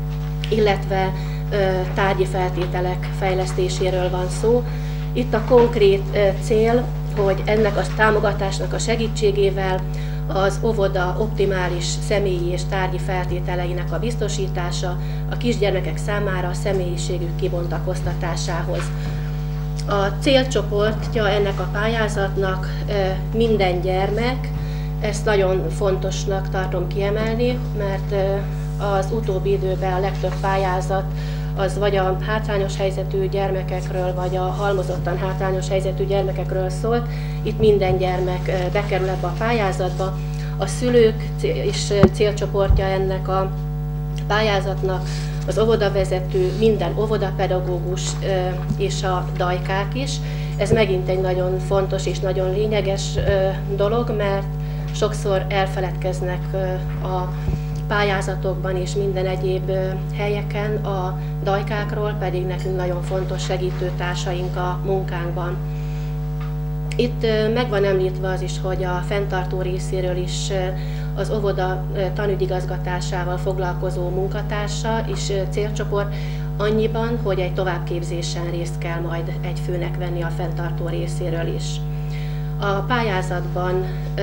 illetve tárgyi feltételek fejlesztéséről van szó. Itt a konkrét cél, hogy ennek a támogatásnak a segítségével az óvoda optimális személyi és tárgyi feltételeinek a biztosítása a kisgyermekek számára a személyiségük kibontakoztatásához. A célcsoportja ennek a pályázatnak minden gyermek, ezt nagyon fontosnak tartom kiemelni, mert az utóbbi időben a legtöbb pályázat az vagy a hátrányos helyzetű gyermekekről, vagy a halmozottan hátrányos helyzetű gyermekekről szólt. Itt minden gyermek bekerül ebbe a pályázatba. A szülők is célcsoportja ennek a pályázatnak, az óvodavezető, minden óvodapedagógus és a dajkák is. Ez megint egy nagyon fontos és nagyon lényeges dolog, mert sokszor elfeledkeznek a pályázatokban és minden egyéb helyeken a dajkákról, pedig nekünk nagyon fontos segítőtársaink a munkánkban. Itt meg van említve az is, hogy a fenntartó részéről is az óvoda tanügyigazgatásával foglalkozó munkatársa is célcsoport, annyiban, hogy egy továbbképzésen részt kell majd egy főnek venni a fenntartó részéről is. A pályázatban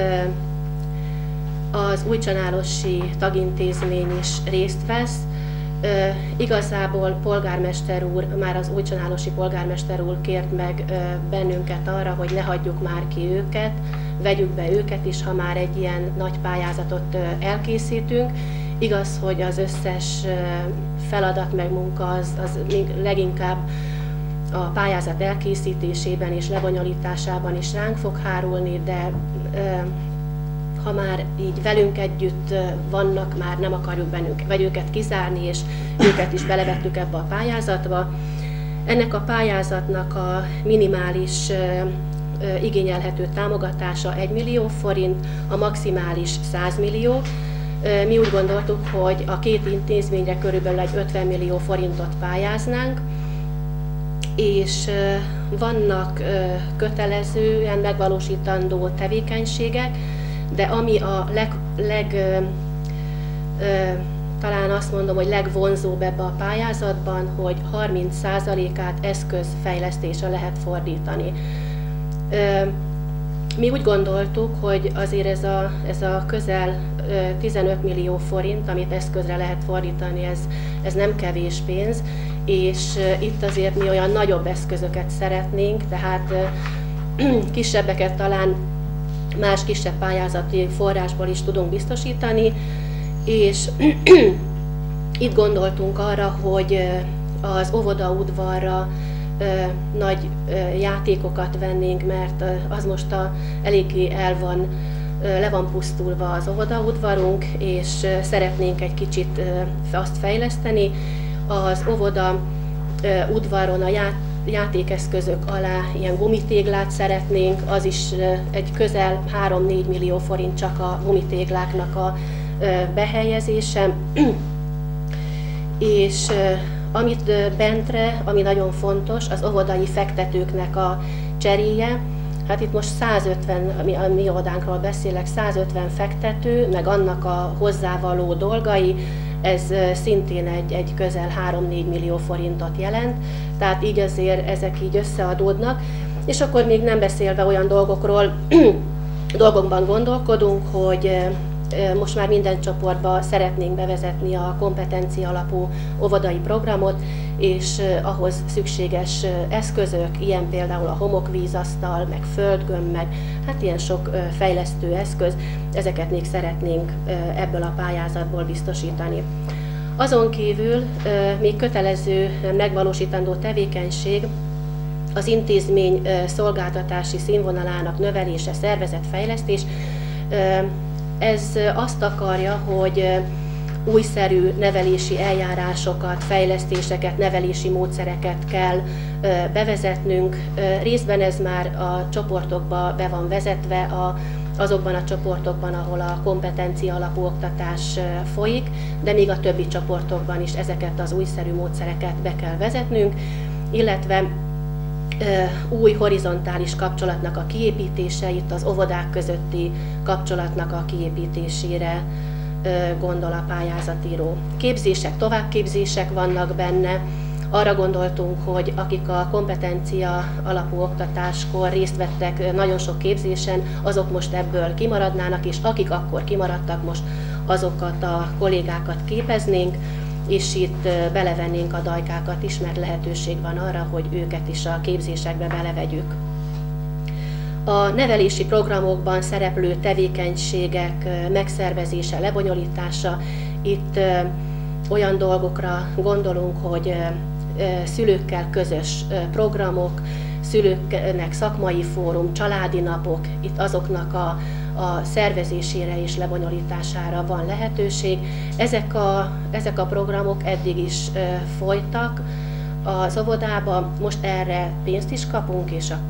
az újcsanálosi tagintézmény is részt vesz. Igazából polgármester úr, már az újcsanálosi polgármester úr kért meg bennünket arra, hogy ne hagyjuk már ki őket, vegyük be őket is, ha már egy ilyen nagy pályázatot elkészítünk. Igaz, hogy az összes feladat meg munka az leginkább a pályázat elkészítésében és lebonyolításában is ránk fog hárulni, de ha már így velünk együtt vannak, már nem akarjuk őket kizárni, és őket is belevettük ebbe a pályázatba. Ennek a pályázatnak a minimális igényelhető támogatása 1 millió forint, a maximális 100 millió. Mi úgy gondoltuk, hogy a két intézményre körülbelül egy 50 millió forintot pályáznánk, és vannak kötelezően megvalósítandó tevékenységek, de ami a talán azt mondom, hogy legvonzóbb ebbe a pályázatban, hogy 30%-át eszközfejlesztésre lehet fordítani. Mi úgy gondoltuk, hogy azért ez a közel 15 millió forint, amit eszközre lehet fordítani, ez nem kevés pénz, és itt azért mi olyan nagyobb eszközöket szeretnénk, tehát kisebbeket talán más kisebb pályázati forrásból is tudunk biztosítani, és itt gondoltunk arra, hogy az óvodaudvarra nagy játékokat vennénk, mert az most eléggé le van pusztulva az óvodaudvarunk, és szeretnénk egy kicsit azt fejleszteni. Az óvoda udvaron a játékeszközök alá ilyen gumitéglát szeretnénk, az is egy közel 3-4 millió forint csak a gumitégláknak a behelyezése. És amit bentre, ami nagyon fontos, az óvodai fektetőknek a cseréje. Hát itt most 150, a mi óvodánkról beszélek, 150 fektető, meg annak a hozzávaló dolgai, ez szintén egy közel 3-4 millió forintot jelent, tehát így azért ezek így összeadódnak, és akkor még nem beszélve olyan dolgokban gondolkodunk, hogy most már minden csoportba szeretnénk bevezetni a kompetencia alapú óvodai programot, és ahhoz szükséges eszközök, ilyen például a homokvízasztal, meg földgömb, meg hát ilyen sok fejlesztő eszköz, ezeket még szeretnénk ebből a pályázatból biztosítani. Azon kívül még kötelező megvalósítandó tevékenység az intézmény szolgáltatási színvonalának növelése, szervezetfejlesztés. Ez azt akarja, hogy újszerű nevelési eljárásokat, fejlesztéseket, nevelési módszereket kell bevezetnünk. Részben ez már a csoportokba be van vezetve, azokban a csoportokban, ahol a kompetencia alapú oktatás folyik, de még a többi csoportokban is ezeket az újszerű módszereket be kell vezetnünk, illetve új horizontális kapcsolatnak a kiépítése, itt az óvodák közötti kapcsolatnak a kiépítésére gondol a pályázatíró. Képzések, továbbképzések vannak benne. Arra gondoltunk, hogy akik a kompetencia alapú oktatáskor részt vettek nagyon sok képzésen, azok most ebből kimaradnának, és akik akkor kimaradtak, most azokat a kollégákat képeznénk, és itt belevennénk a dajkákat is, mert lehetőség van arra, hogy őket is a képzésekbe belevegyük. A nevelési programokban szereplő tevékenységek megszervezése, lebonyolítása, itt olyan dolgokra gondolunk, hogy szülőkkel közös programok, szülőknek szakmai fórum, családi napok, itt azoknak a szervezésére és lebonyolítására van lehetőség. Ezek a programok eddig is folytak az óvodába, most erre pénzt is kapunk,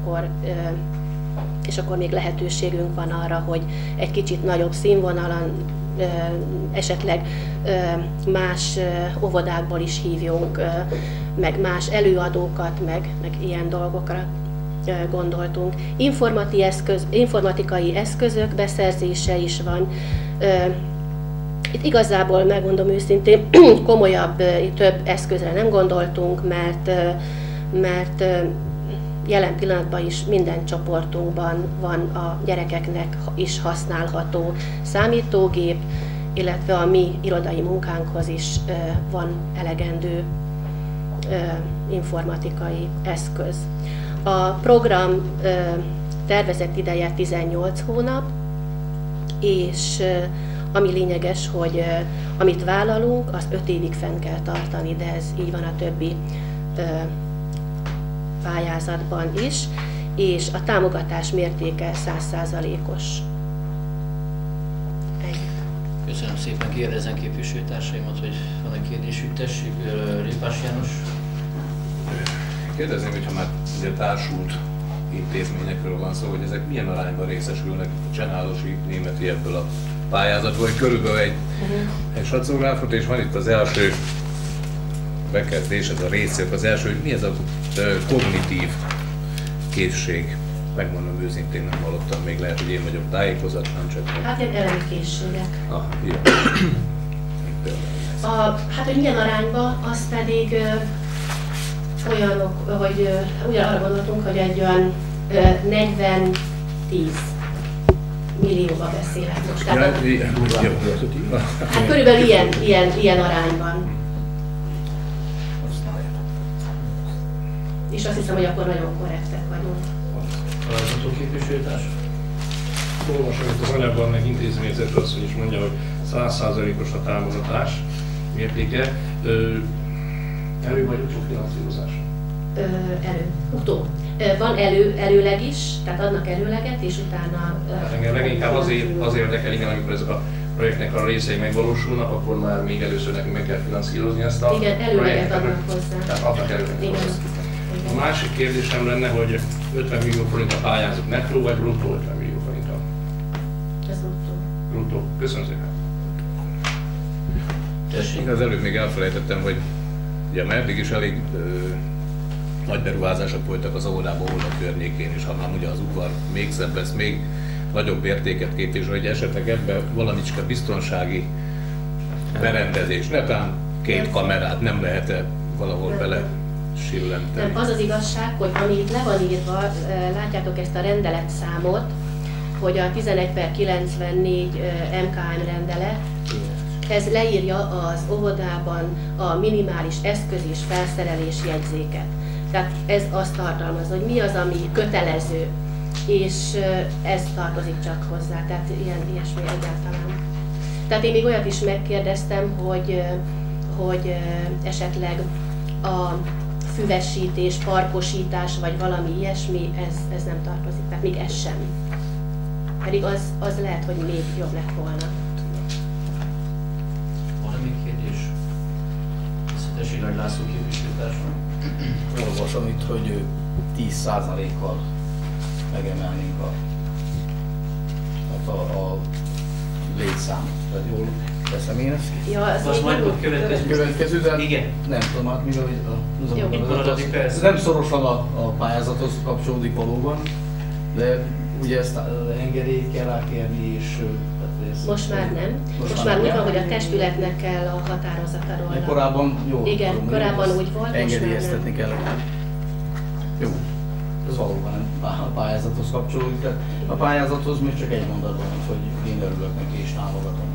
és akkor még lehetőségünk van arra, hogy egy kicsit nagyobb színvonalon, esetleg más óvodákból is hívjunk, meg más előadókat, meg ilyen dolgokra gondoltunk. Informatikai eszközök beszerzése is van. Itt igazából, megmondom őszintén, komolyabb, több eszközre nem gondoltunk, mert jelen pillanatban is minden csoportunkban van a gyerekeknek is használható számítógép, illetve a mi irodai munkánkhoz is van elegendő informatikai eszköz. A program tervezett ideje 18 hónap, és ami lényeges, hogy amit vállalunk, azt 5 évig fenn kell tartani, de ez így van a többi pályázatban is, és a támogatás mértéke 100%-os. Köszönöm szépen, kérdezem képviselőtársaimat, hogy van-e kérdésük. Tessék, Répás János. Kérdezném, hogyha már ugye társult intézményekről van szó, hogy ezek milyen arányban részesülnek a Csenálosi Németi ebből a pályázatból, hogy körülbelül egy satszógráfot, és van itt az első bekezdés, ez a részük, az első, hogy mi ez a kognitív készség. Megmondom őszintén, nem hallottam még, lehet, hogy én vagyok tájékozatlan, csak... Hát egy elemi készségek. Jó. Hát, hogy milyen arányban, az pedig olyanok, hogy ugyan arra gondoltunk, hogy egy olyan 40-10 millióba beszélek most. Tehát, hát körülbelül ilyen arányban. És azt hiszem, hogy akkor nagyon korrektek vagyunk. Hallgató képviselőtárs. Olvasom itt az anyagban, meg intézményzet asszony is mondja, hogy 100%-os a támogatás mértéke. Elő vagy utó finanszírozás? Utó. Van előleg is, tehát adnak előleget, és utána... Hát engem leginkább az érdekel, igen, amikor ezek a projektnek a részei megvalósulnak, akkor már még először nekünk meg kell finanszírozni ezt a igen, előleget adnak hozzá. Tehát adnak előleget hozzá. A másik kérdésem lenne, hogy 50 millió forint a pályázat nettó vagy bruttó 50 millió forint? Ez bruttó. Bruttó. Köszönöm szépen. Én az előbb még elfelejtettem, hogy ugye eddig is elég nagy beruházások voltak az óvodában, óvoda környékén is, ha már ugye az udvar még szebb lesz, még nagyobb értéket képvisel, hogy esetleg ebben valamicske biztonsági berendezés, netán 2 kamerát nem lehet-e valahol bele sillenteni? Nem, az az igazság, hogy ami itt le van írva, látjátok ezt a rendeletszámot, hogy a 11/94 MKM rendelet, ez leírja az óvodában a minimális eszköz és felszerelés jegyzéket. Tehát ez azt tartalmaz, hogy mi az, ami kötelező, és ez tartozik csak hozzá, tehát ilyesmi egyáltalán. Tehát én még olyat is megkérdeztem, hogy esetleg a füvesítés, parkosítás, vagy valami ilyesmi, ez nem tartozik, tehát még ez sem. Pedig az lehet, hogy még jobb lett volna. Van-e még kérdés? Tessék, Nagy László képviselőtársam. Olvasom itt, hogy 10%-kal megemelnénk a létszámot. Tehát jól teszem én ezt? Ja, az majd a következő, de igen. Nem tudom, hát mivel hogy nem szorosan a pályázathoz kapcsolódik valóban, de ugye ezt engedélyt kell rákérni, és ezt? Most már nem. Most már úgy van, hogy a testületnek kell a határozata róla. Korábban jó. Igen, korábban úgy volt, most már engedélyeztetni nem. kellett. Jó. Ez valóban nem a pályázathoz kapcsolódik, de a pályázathoz még csak egy mondatban, hogy én örülök neki és támogatom.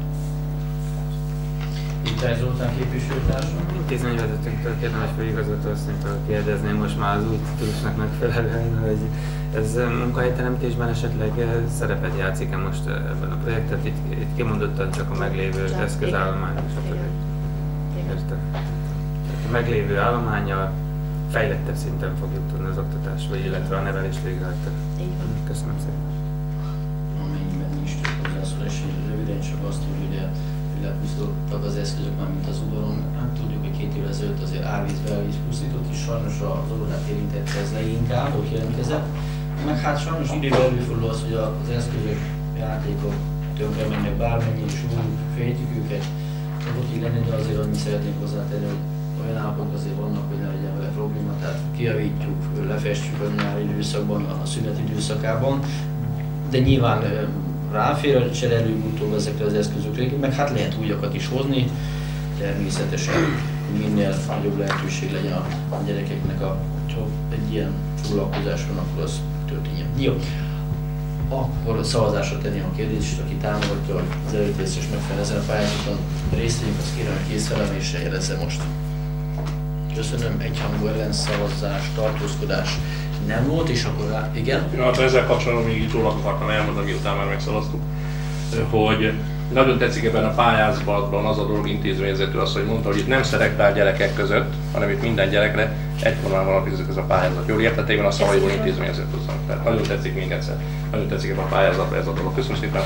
Itt Zoltán képviselőtársam. Intézményvezetőnktől kérdem, hogy főigazgató asszonytól kérdezném most már az új titulusnak megfelelően, hogy ez munkahelyteremtésben esetleg szerepet játszik-e most ebben a projektet? Itt kimondottan csak a meglévő eszközállomány, stb. Értem. A meglévő állománnyal fejlettebb szinten fogjuk tudni az oktatást, vagy illetve a nevelést végrehajtani. Köszönöm szépen. Amennyiben nincs több hozzászólás, röviden csak azt, hogy ugye lepusztultak az eszközök, már mint az udvaron. Hát tudjuk, hogy 2 évvel ezelőtt azért árvíz, belvíz pusztított, és sajnos az óvodát érintette ez leginkább, ott jelentkezett. Meg hát sajnos idővel előfordul az, hogy az eszközök, játékok tönkre mennek, bármennyi is úgy féltjük őket. Ott így lenni, de azért annyit szeretnénk hozzátenni, hogy olyan állapotok azért vannak, hogy ne legyen vele probléma, tehát kijavítjuk, lefestjük a nyári időszakban, a szünet időszakában, de nyilván ráfér a cserélő-utóbb ezekre az eszközökre, meg hát lehet újakat is hozni, természetesen minél nagyobb lehetőség legyen a gyerekeknek, hogyha egy ilyen foglalkozás van, akkor az történjen. Jó, akkor szavazásra tenni a kérdést, aki támogatja, hogy az előterjesztés megfelelően ezen a pályázaton részt vegyünk, azt kérem, hogy kézfelemeléssel jelezze most. Köszönöm, egyhangú ellenszavazás, tartózkodás nem volt, és akkor rá, igen? Hát ezzel kapcsolatban még itt róla akartam elmondani, miután már megszavaztuk, hogy nagyon tetszik ebben a pályázatban az a dolog, intézményvezető azt, hogy mondta, hogy itt nem szelektál gyerekek között, hanem itt minden gyerekre egyformán vonatkozik ez a pályázat. Jól értetében a szavaiból intézményvezető. Tehát nagyon tetszik még egyszer, nagyon tetszik ebben a pályázatban ez a dolog. Köszönöm szépen!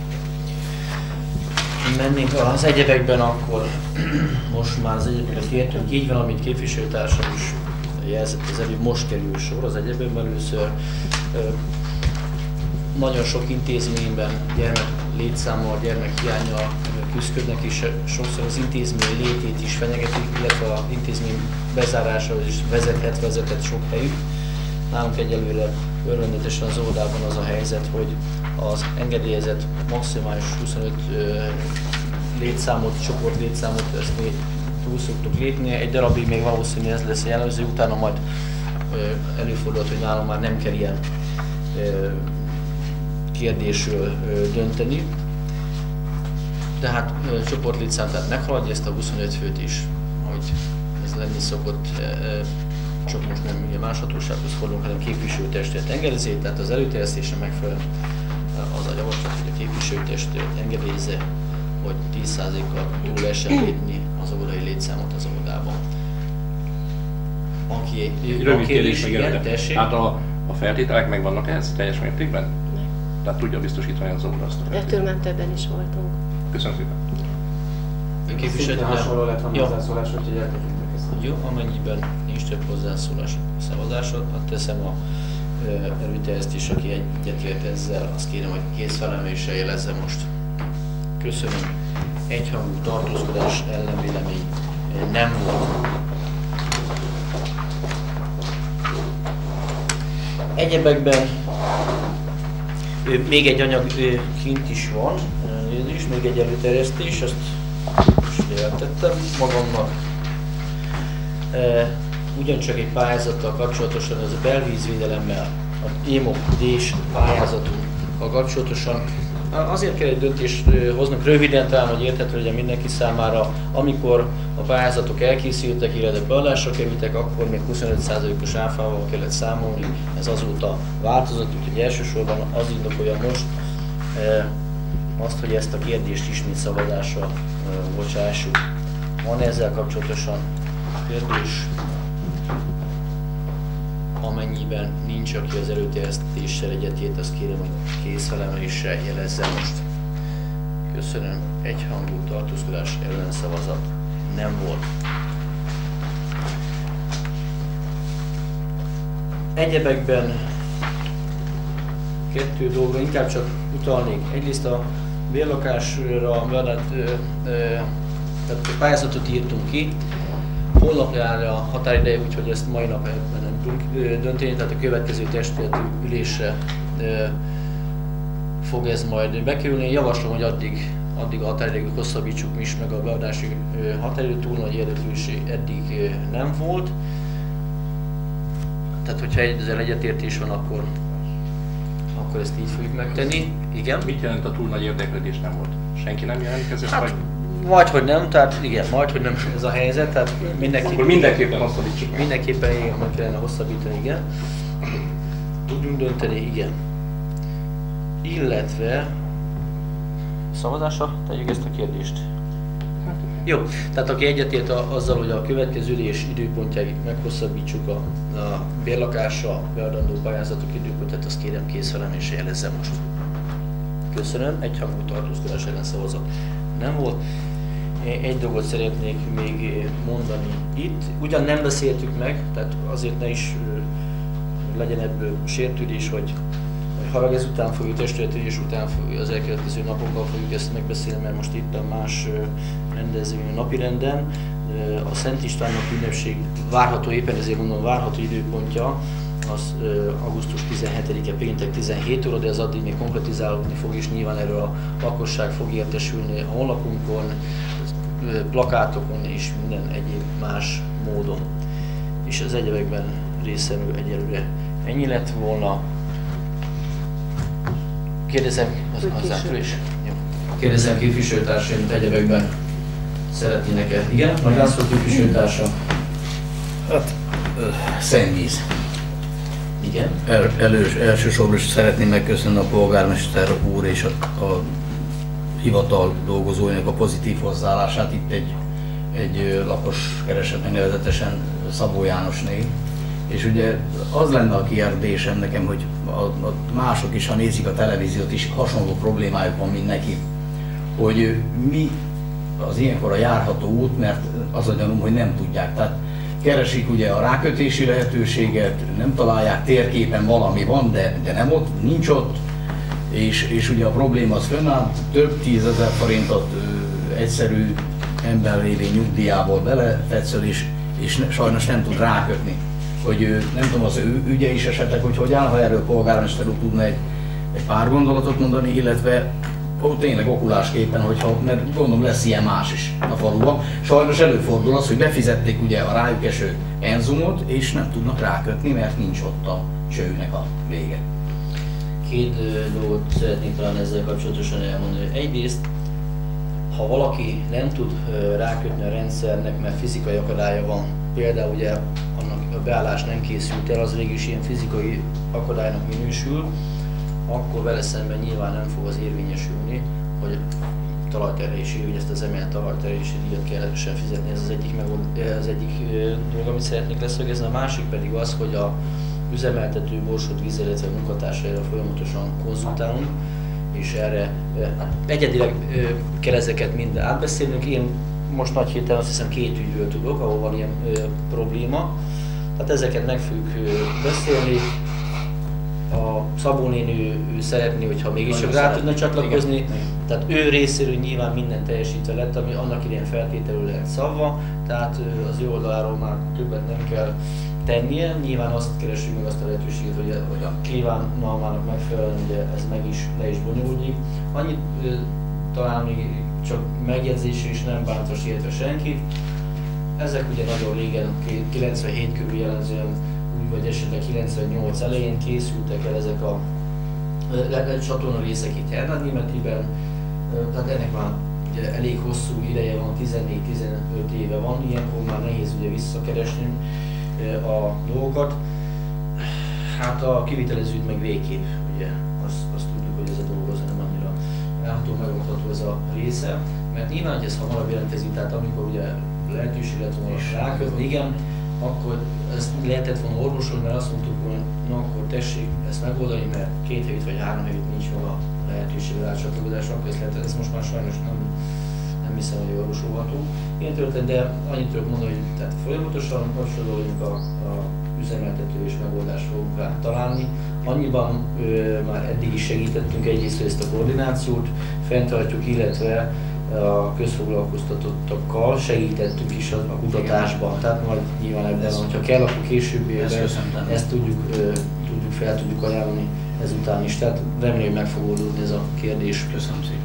Mennénk az egyebekben, akkor most már az egyebekre kértünk, így van, amit képviselőtársam is jelzett, az előbb most kerül sor az egyebekben először. Nagyon sok intézményben gyermek létszámmal, gyermekhiánnyal küzdködnek, és sokszor az intézmény létét is fenyegetik, illetve az intézmény bezárásához is vezetett sok helyük. Nálunk egyelőre örvendetesen az óvodában az a helyzet, hogy az engedélyezett maximális 25 létszámot, csoport létszámot, ezt mi túl szoktuk lépni. Egy darabig még valószínű ez lesz a jellemző, utána majd előfordulhat, hogy nálam már nem kell ilyen kérdésről dönteni. De hát csoportlétszám tehát meghaladja ezt a 25 főt is, ahogy ez lenni szokott, csak most nem ugye más hatósághoz fordulunk, hanem képviselőtestület engedélyezi, tehát az előterjesztésre megfelelően az a javaslat, hogy a képviselőtestület engedélyezze, hogy 10%-kal túl lehessen lépni az óvodai létszámot az óvodában. Aki rövid kérdés igen, hát a feltételek megvannak ehhez teljes mértékben? Nem. Tehát tudja biztosítani az óvoda azt a feltételt? Ettől már többen is voltunk. Köszönöm szépen. Szintén hasonló lett a hozzászólás, úgyhogy eltekintek ezt. Jó, amennyiben nincs több hozzászólás szavazásra, hát teszem a előterjesztés, aki egyetért ezzel, azt kérem, hogy kézfelemeléssel jelezze most. Köszönöm. Egyhangú tartózkodás, ellenvélemény nem volt. Egyebekben még egy anyag kint is van, és még egy előterjesztés, azt is eltettem magamnak. Ugyancsak egy pályázattal kapcsolatosan, ez a belvízvédelemmel, a EMOK-D-s pályázatunkkal kapcsolatosan. Azért kell egy döntést hoznunk röviden, talán, hogy érthető legyen mindenki számára, amikor a pályázatok elkészültek, illetve beadásra kerültek, akkor még 25%-os áfával kellett számolni, ez azóta változott, úgyhogy elsősorban az indokolja most azt, hogy ezt a kérdést ismét szavazásra bocsássuk. Van ezzel kapcsolatosan kérdés? Amennyiben nincs, aki az előterjesztéssel egyetért, azt kérem, hogy kézfelemeléssel jelezze most. Köszönöm. Egyhangú tartózkodás, ellenszavazat nem volt. Egyebekben 2 dolgra inkább csak utalnék. Egyrészt a bérlakásra tehát pályázatot írtunk ki. Holnap jár a határideje, úgyhogy ezt mai nap nem tudunk dönteni, tehát a következő testületi ülésre fog ez majd bekerülni. Én javaslom, hogy addig a határidőt hosszabbítsuk mi is meg a beadási határidő, túl nagy érdeklődés eddig nem volt. Tehát, hogyha ezzel egyetértés van, akkor ezt így fogjuk megtenni. Igen. Mit jelent a túl nagy érdeklődés nem volt? Senki nem jelentkezett? Hát, vagy nem, tehát igen, vagy nem ez a helyzet, tehát mindenképpen hosszabbítsuk meg. Mindenképpen igen, meg kellene hosszabbítani, igen. Tudjunk dönteni, igen. Illetve szavazásra tegyük ezt a kérdést. Jó, tehát aki egyetért azzal, hogy a következő ülés időpontjáig meghosszabbítsuk a bérlakásra beadandó pályázatok időpontját, azt kérem kézfelemelésre jelezze most. Köszönöm, egyhangú tartózkodás ellen szavazat nem volt. Egy dolgot szeretnék még mondani itt. Ugyan nem beszéltük meg, tehát azért ne is legyen ebből sértődés, vagy harag, ezután fogjuk, testületülés után fogjuk, az elkövetkező napokban fogjuk ezt megbeszélni, mert most itt a más rendezvényű napirenden. A Szent Istvánnak ünnepség várható, éppen ezért mondom, várható időpontja az augusztus 17-e péntek 17 óra, de az addig még konkretizálódni fog, és nyilván erről a lakosság fog értesülni a honlapunkon, plakátokon és minden egyéb más módon. És az egyebekben részemről egyelőre ennyi lett volna. Kérdezem az átülés? Kérdezem képviselőtársaim, egyebekben szeretnének-e? Igen? Magánszó képviselőtársa? Hát, szennyvíz. Igen? Elsősorban is szeretném megköszönni a polgármester úr és a hivatal dolgozóinak a pozitív hozzáállását. Itt egy lakos keresett meg, nevezetesen Szabó Jánosné. És ugye az lenne a kérdésem nekem, hogy a mások is, ha nézik a televíziót is, hasonló problémájuk van, mint neki. Hogy mi az ilyenkor a járható út, mert az a gyanúm, hogy nem tudják. Tehát keresik ugye a rákötési lehetőséget, nem találják, térképen valami van, de nem ott, nincs ott. És ugye a probléma az fönnáll, több 10 000 forintot egyszerű ember lévén nyugdíjából belefetszöl, és sajnos nem tud rákötni. Hogy nem tudom, az ő ügye is esetleg, hogy áll, ha erről polgármester úr tudna egy pár gondolatot mondani, illetve tényleg okulásképpen, mert gondolom lesz ilyen más is a faluban. Sajnos előfordul az, hogy befizették ugye a rájuk eső enzumot, és nem tudnak rákötni, mert nincs ott a csőnek a vége. Két dolgot szeretnék talán ezzel kapcsolatosan elmondani. Egyrészt, ha valaki nem tud rákötni a rendszernek, mert fizikai akadálya van, például ugye annak a beállás nem készült el, az végül is ilyen fizikai akadálynak minősül, akkor vele szemben nyilván nem fog az érvényesülni, hogy talajterhelési, hogy ezt az emelt talajterhelési díjat kell sem fizetni, ez az egyik dolog, amit szeretnék leszögezni. A másik pedig az, hogy a üzemeltető Borsod Víz, illetve munkatársaira folyamatosan konzultálunk, és erre egyedileg kell ezeket mind átbeszélnünk. Én most nagy héten azt hiszem 2 ügyről tudok, ahol van ilyen probléma. Tehát ezeket meg fogjuk beszélni. A Szabó néni ő szeretné, hogyha mégiscsak rá tudna csatlakozni. Igen. Tehát ő részéről nyilván minden teljesítve lett, ami annak idején feltételül lehet szabva, tehát az ő oldaláról már többet nem kell tennie. Nyilván azt keresünk meg azt a lehetőséget, hogy a kívánalmának megfelelően ugye ez le is bonyolódik. Annyit talán még csak megjegyzés és nem bántos értve senkit. Ezek ugye nagyon régen, 97 körül jellemzően, vagy esetleg 98 elején készültek el ezek a csatorna részek itt Hernán-Németiben, tehát ennek már ugye elég hosszú ideje van, 14-15 éve van, ilyenkor már nehéz ugye visszakeresni a dolgokat. Hát a kivitelezőt meg végképp, ugye azt tudjuk, hogy ez a dolog az nem annyira látható, megoldható ez a része, mert nyilván, hogy ez hamarabb jelentkezik, tehát amikor ugye lehetőség lett volna rákötni, igen, akkor ezt lehetett volna orvosolni, mert azt mondtuk, hogy na akkor tessék ezt megoldani, mert 2 hét vagy 3 hét nincs meg a lehetőség a rácsatlakozásra, akkor ezt lehetett, ez most már sajnos nem hiszem, hogy orvosolható. Ilyen történt, de annyit tudok mondani, hogy tehát folyamatosan kapcsolatban vagyunk a üzemeltető és megoldást fogunk rá találni. Annyiban már eddig is segítettünk egyrészt ezt a koordinációt, fenntartjuk, illetve a közfoglalkoztatottakkal, segítettünk is a kutatásban, tehát majd nyilván ebben, ha kell, akkor később ezt fel tudjuk ajánlani ezután is, tehát remélem, hogy meg fog oldódni ez a kérdés. Köszönöm szépen.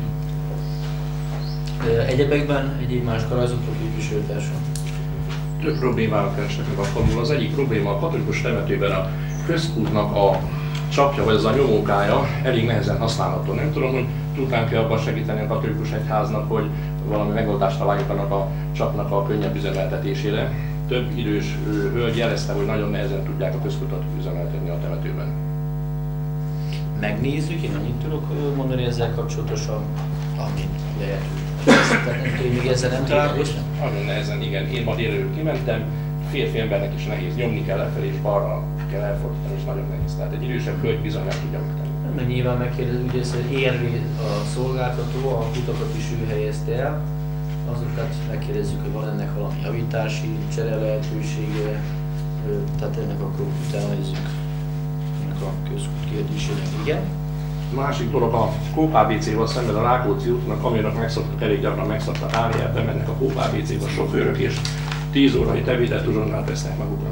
Egyebekben egyéb más karajzottok képviselőtársak? Több problémával keresnek meg a falul. Az egyik probléma a katolikus temetőben a közkútnak a csapja, vagy az a nyomókája elég nehezen használható. Nem tudom, hogy tudnánk-e abban segíteni a katolikus egyháznak, hogy valami megoldást találjuk annak a csapnak a könnyebb üzemeltetésére. Több idős hölgy jelezte, hogy nagyon nehezen tudják a közkutat üzemeltetni a temetőben. Megnézzük, én annyit tudok mondani ezzel kapcsolatosan, amit lehet. Még ezzel nem találkoztam? Nagyon nehezen, igen. Én ma délelőtt kimentem, férfi embernek is nehéz, nyomni kell lefelé és balra kell elfordítani, és nagyon nehéz. Tehát egy idősebb hölgy bizony nem tudja megtenni. Mert nyilván megkérdezzük, ugye ezt érvé a szolgáltató, a kutakat is ő helyezte el, azokat megkérdezzük, hogy van ennek valami javítási, csere lehetősége, tehát ennek akkor utána nézzük ennek a közkút kérdésének, igen. Másik dolog a Kóp ABC-val szemben a Rákóczi útnak, kamionok elég gyakran megszoktak állni, bemennek a Kóp ABC-ba a sofőrök, és 10 órai tevételt uzsonnát vesznek magukra.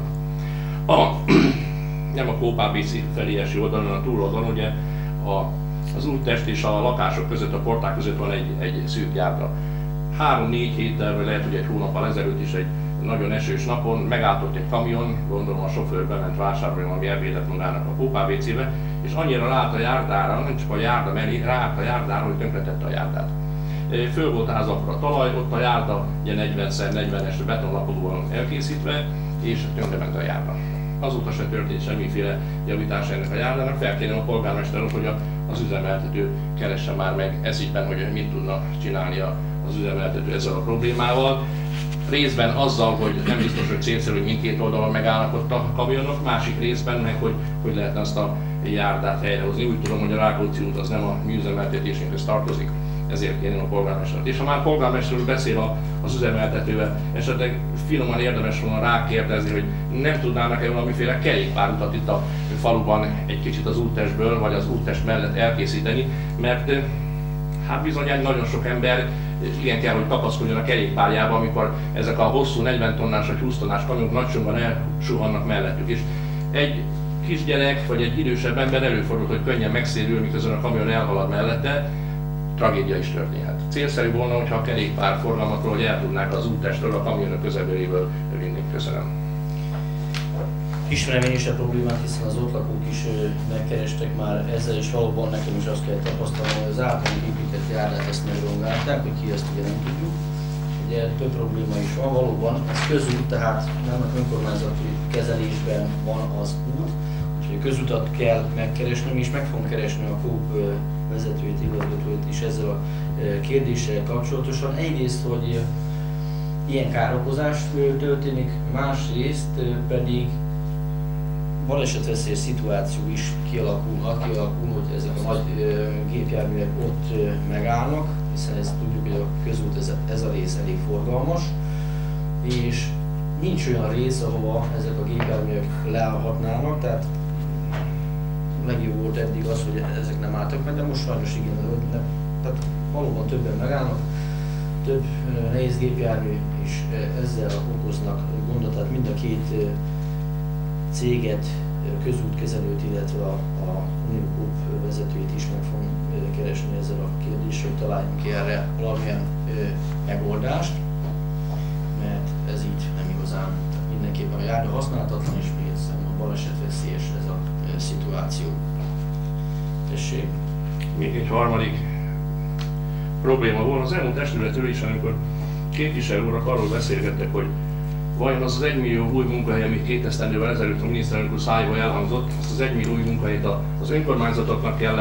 Nem a Kóp ABC felé eső oldalon, a túloldalon, ugye az úttest és a lakások között, a porták között van egy szűk járda. 3-4 héttel, vagy lehet, hogy egy hónappal ezelőtt is egy nagyon esős napon megállt egy kamion, gondolom a sofőr bement vásárolni valami ebédet magának a Kóp ABC-be, és annyira ráállt a járdára, nem csak a járda mellé, ráállt a járdára, hogy tönkretette a járdát. Föl volt ázapra a talaj, ott a járda ugye 40x40-es betonlapodóan elkészítve, és tönkrement a járda. Azóta se történt semmiféle javítás ennek a járdának, felkérném a polgármester úr, hogy az üzemeltető keresse már meg ez ügyben, hogy mit tudna csinálni az üzemeltető ezzel a problémával. Részben azzal, hogy nem biztos, hogy célszerű, hogy mindkét oldalon megállnak ott a kamionok, másik részben meg, hogy lehetne azt a járdát helyrehozni. Úgy tudom, hogy a Rákóczi út az nem a mi üzemeltetésünkhez tartozik, ezért kérném a polgármestert. És ha már polgármester úr beszél az üzemeltetővel, esetleg finoman érdemes volna rákérdezni, hogy nem tudnának-e valamiféle kerékpárutat itt a faluban egy kicsit az úttestből, vagy az úttest mellett elkészíteni, mert hát bizony nagyon sok ember igen kell, hogy kapaszkodjon a kerékpárjába, amikor ezek a hosszú 40 tonnás vagy 20 tonnás kamionok nagysomban elsuhannak mellettük. És egy kisgyerek vagy egy idősebb ember előfordul, hogy könnyen megszérül, miközben a kamion elhalad mellette, tragédia is történhet. Célszerű volna, hogyha a kerékpár forgalmatról, hogy el tudnák az úttestről a kamionok közeléből vinni. Köszönöm. Ismerem én is a problémát, hiszen az ott lakók is megkerestek már ezzel, és valóban nekem is azt kell tapasztalnom, hogy az általunk épített járdát ezt megrongálták, hogy ki ezt ugye nem tudjuk. Ugye több probléma is van, valóban ez közút, tehát nem önkormányzati kezelésben van az út, úgyhogy a közutat kell megkeresnünk, és meg fogom keresni a Kóp vezetőjét, igazgatóját is ezzel a kérdéssel kapcsolatosan. Egyrészt, hogy ilyen károkozás történik, másrészt pedig balesetveszélyes szituáció is kialakulhat, hogy ezek a nagy gépjárművek ott megállnak, hiszen ezt tudjuk, hogy a közút ez a rész elég forgalmas, és nincs olyan rész, ahova ezek a gépjárművek leállhatnának, tehát legjobb volt eddig az, hogy ezek nem álltak meg, de most sajnos igen, tehát valóban többen megállnak, több nehéz gépjármű is ezzel okoznak gondot, tehát mind a két céget, közútkezelőt, illetve a Unilkóp vezetőjét is meg fogom keresni ezzel a kérdéssel, hogy találjunk ki erre valamilyen megoldást, mert ez így nem igazán, mindenképpen a járda használhatatlan, és még egyszer a balesetveszélyes ez a szituáció. Tessék. Még egy harmadik probléma volt az elmúlt testületről is, amikor képviselő urak arról beszélgettek, hogy vajon az 1 millió új munkahely, ami 2 esztendővel ezelőtt a miniszterelnök úr szájából elhangzott, azt az 1 millió új munkahelyet az önkormányzatoknak kell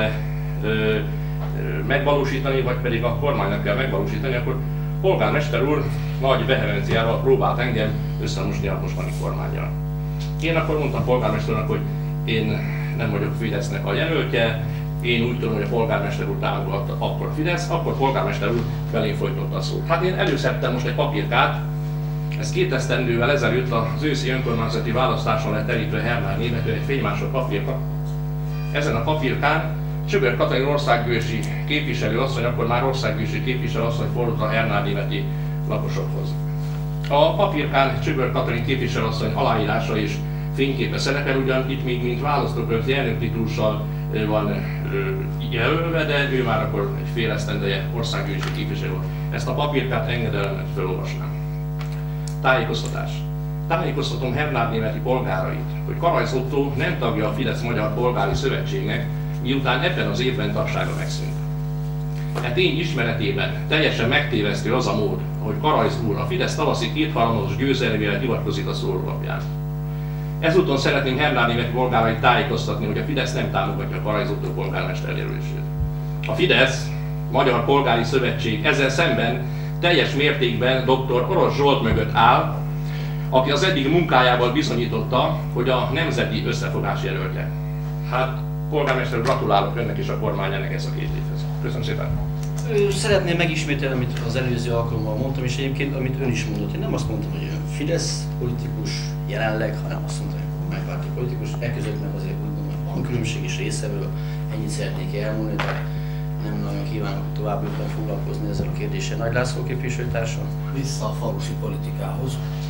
megvalósítani, vagy pedig a kormánynak kell megvalósítani, akkor polgármester úr nagy vehemenciával próbált engem összemosni a mostani kormánnyal. Én akkor mondtam polgármester úrnak, hogy én nem vagyok Fidesznek a jelöltje, én úgy tudom, hogy a polgármester úr támogatta akkor Fidesz, akkor polgármester úr belém folytatta a szót. Hát én előszedtem most egy papírkát, ez 2 esztendővel ezelőtt az őszi önkormányzati választáson lett elítve Hernár németű egy fénymások papírka. Ezen a papírkán Csöbör Katalin országgyűlési képviselő asszony, akkor már országgyűlési képviselő asszony fordult a Hernádnémeti lakosokhoz. A papírkán Csöbör Katalin képviselő asszony aláírása és fényképe szerepel, ugyan itt még mint választókörti elnöktitulussal van jelölve, de ő már akkor egy fél esztendeje országgyűlési képviselő volt. Ezt a papírkát engedelmet felolvasnám. Tájékoztatás. Tájékoztatom Hernádnémeti polgárait, hogy Karajsz Ottó nem tagja a Fidesz-Magyar Polgári Szövetségnek, miután ebben az évben tagsága megszűnt. E tény ismeretében teljesen megtévesztő az a mód, hogy Karajsz úr a Fidesz tavaszi kétharmados győzelmére hivatkozik a szórólapján. Ezúton szeretném Hernádnémeti polgárait tájékoztatni, hogy a Fidesz nem támogatja Karajsz Ottó polgármester jelölését. A Fidesz, Magyar Polgári Szövetség ezzel szemben teljes mértékben dr. Orosz Zsolt mögött áll, aki az eddig munkájával bizonyította, hogy a nemzeti összefogás jelöltje. Hát, polgármester, gratulálok önnek és a kormányának ez a 2 évhez. Köszönöm szépen! Szeretném megismételni, amit az előző alkalommal mondtam, és egyébként amit ön is mondott. Én nem azt mondtam, hogy ön Fidesz politikus jelenleg, hanem azt mondtam, hogy kormánypárti politikus. Ekközött meg azért úgy mondom, hogy van különbség is részéről. Ennyit szeretnék elmondani, de nem nagyon kívánok továbbiakban foglalkozni ezzel a kérdéssel. Nagy László képviselőtársam. Vissza a falusi politikához.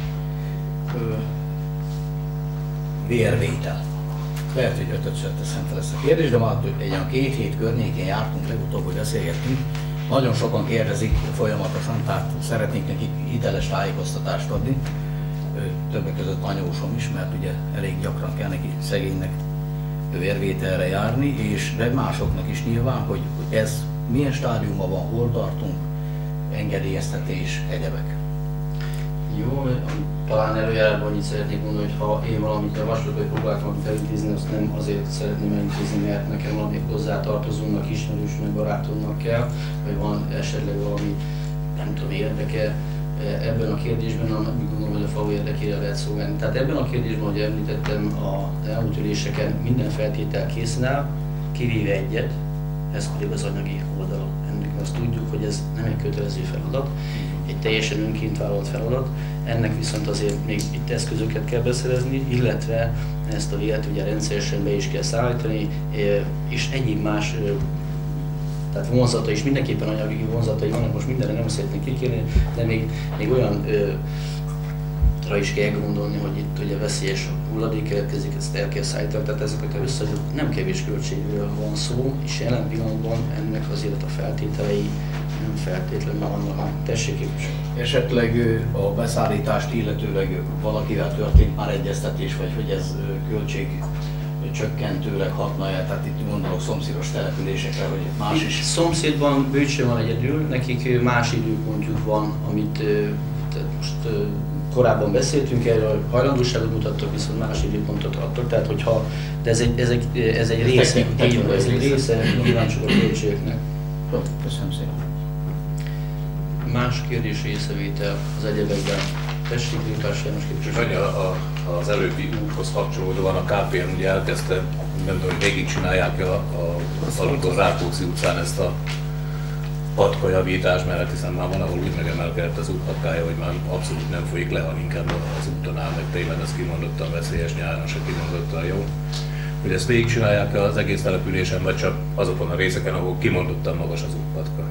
vérvétel. Lehet, hogy ötödször teszem fel ezt a kérdést, de már egy olyan 2 hét környékén jártunk legutóbb, hogy beszélgettünk. Nagyon sokan kérdezik folyamatosan, tehát szeretnénk nekik hiteles tájékoztatást adni. Többek között anyósom is, mert ugye elég gyakran kell neki szegénynek vérvételre járni, és de másoknak is nyilván, hogy ez milyen stádiumban van, hol tartunk, engedélyeztetés, egyebek. Jó, talán előjáróban annyit szeretnék mondani, hogy ha én valamit javaslok, hogy próbáltam felintézni, azt nem azért szeretném elintézni, mert nekem valami hozzátartozónak, ismerősnek, barátomnak kell, vagy van esetleg valami, nem tudom, érdeke ebben a kérdésben, úgy gondolom, hogy a falu érdekére lehet szolgálni. Tehát ebben a kérdésben, ahogy említettem, az elmúlt üléseken minden feltétel készen áll, kivéve egyet, ez pedig az anyagi oldal. Ennek azt tudjuk, hogy ez nem egy kötelező feladat, egy teljesen önként vállalt feladat, ennek viszont azért még itt eszközöket kell beszerezni, illetve ezt a vélet ugye rendszeresen be is kell szállítani, és egyéb más tehát vonzata is, mindenképpen anyagi vonzatai vannak, most mindenre nem szeretnék kikérni, de még olyan is kell gondolni, hogy itt ugye veszélyes hulladék keletkezik, ezt el kell szállítani, tehát ezeket összeadjuk, nem kevés költségről van szó, és jelen pillanatban ennek azért a feltételei nem feltétlenül vannak. Tessék képviselni. Esetleg a beszállítást illetőleg valakivel történt már egyeztetés, vagy hogy ez költség csökkentőleg hatna-e, tehát itt gondolok szomszédos településekre, hogy más is. Szomszédban Bőcsön van egyedül, nekik más időpontjuk van, amit most korábban beszéltünk erről, hajlandóságot mutattak, viszont más időpontot adtak, tehát hogyha, de ez egy része, ez egy része nyilván csak a költségeknek. Köszönöm szépen. Más kérdés észrevétel az egyebekben. Tessék, Rétás János képviselő. Az előbbi úthoz kapcsolódóan a KPN ugye elkezdte, nem tudom, hogy végigcsinálják a Rákóczi utcán ezt a patkajavítást, mert hiszen már van, ahol úgy megemelkedett az útpatkája, hogy már abszolút nem folyik le, ha inkább az úton áll, meg tényleg ez kimondottan veszélyes, nyáron se kimondottan jó. Hogy ezt végigcsinálják az egész településen, vagy csak azokon a részeken, ahol kimondottan magas az útpatka?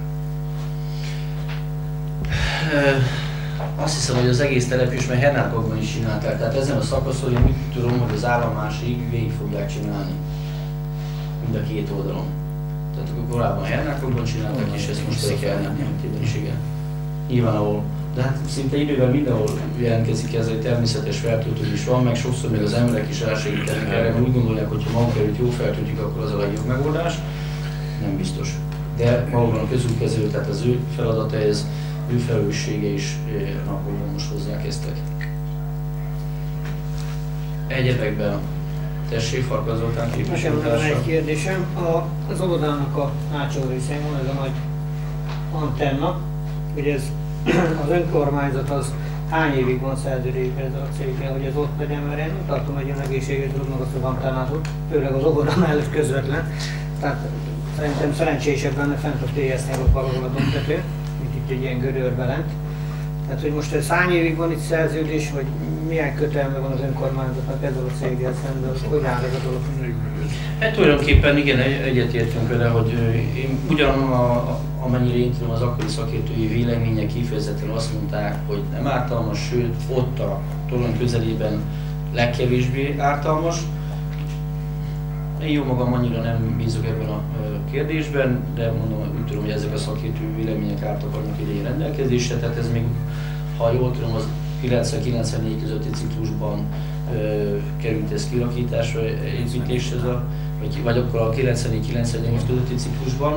Azt hiszem, hogy az egész település, mert Hernákokban is csinálták, tehát ezen a szakaszon én úgy tudom, hogy az állomásig végig fogják csinálni mind a 2 oldalon. Tehát korábban Hernákokban csinálták, és ezt most pedig Hernáknémetében is, igen. Nyilván ahol, de hát szinte idővel mindenhol jelentkezik ez, egy természetes feltöltődés van, meg sokszor még az emberek is elsegítenek erre, mert úgy gondolják, hogy ha maguk előtt jó feltöltjük, akkor az a legjobb megoldás. Nem biztos. De valóban a közútkezelő, tehát az ő feladata ez, ő felelőssége is napokban most hozzákezdtek. Egyebekben tessék, Farkas Zoltán képviselőtársa. Nekem egy kérdésem. Az óvodának a hátsó részén van ez a nagy antenna, hogy ez az önkormányzat az hány évig van szerződésben ez a céggel, hogy ez ott legyen, mert én tartom, hogy olyan egészséges rúgnak azt az antennát, főleg az óvoda mellett közvetlen. Tehát szerintem szerencsésebb lenne fent a TSZ-nél ott valahol a domtető, mint itt egy ilyen gödörbe lent. Tehát, hogy most ez hány évig van itt szerződés, vagy milyen kötelme van az önkormányzatnak ezzel a céggel szemben, hogy áll ez a dolog? Hát tulajdonképpen igen, egyetértünk vele, hogy én amennyire én tudom, az akkori szakértői vélemények kifejezetten azt mondták, hogy nem ártalmas, sőt ott a torony közelében legkevésbé ártalmas. Én jó magam annyira nem bízok ebben a kérdésben, de mondom, úgy tudom, hogy ezek a szakértői vélemények álltak annak idején rendelkezésre, tehát ez még, ha jól tudom, az 90-94 közötti ciklusban került ez kialakításra, építésre, vagy akkor a 94-98 közötti ciklusban.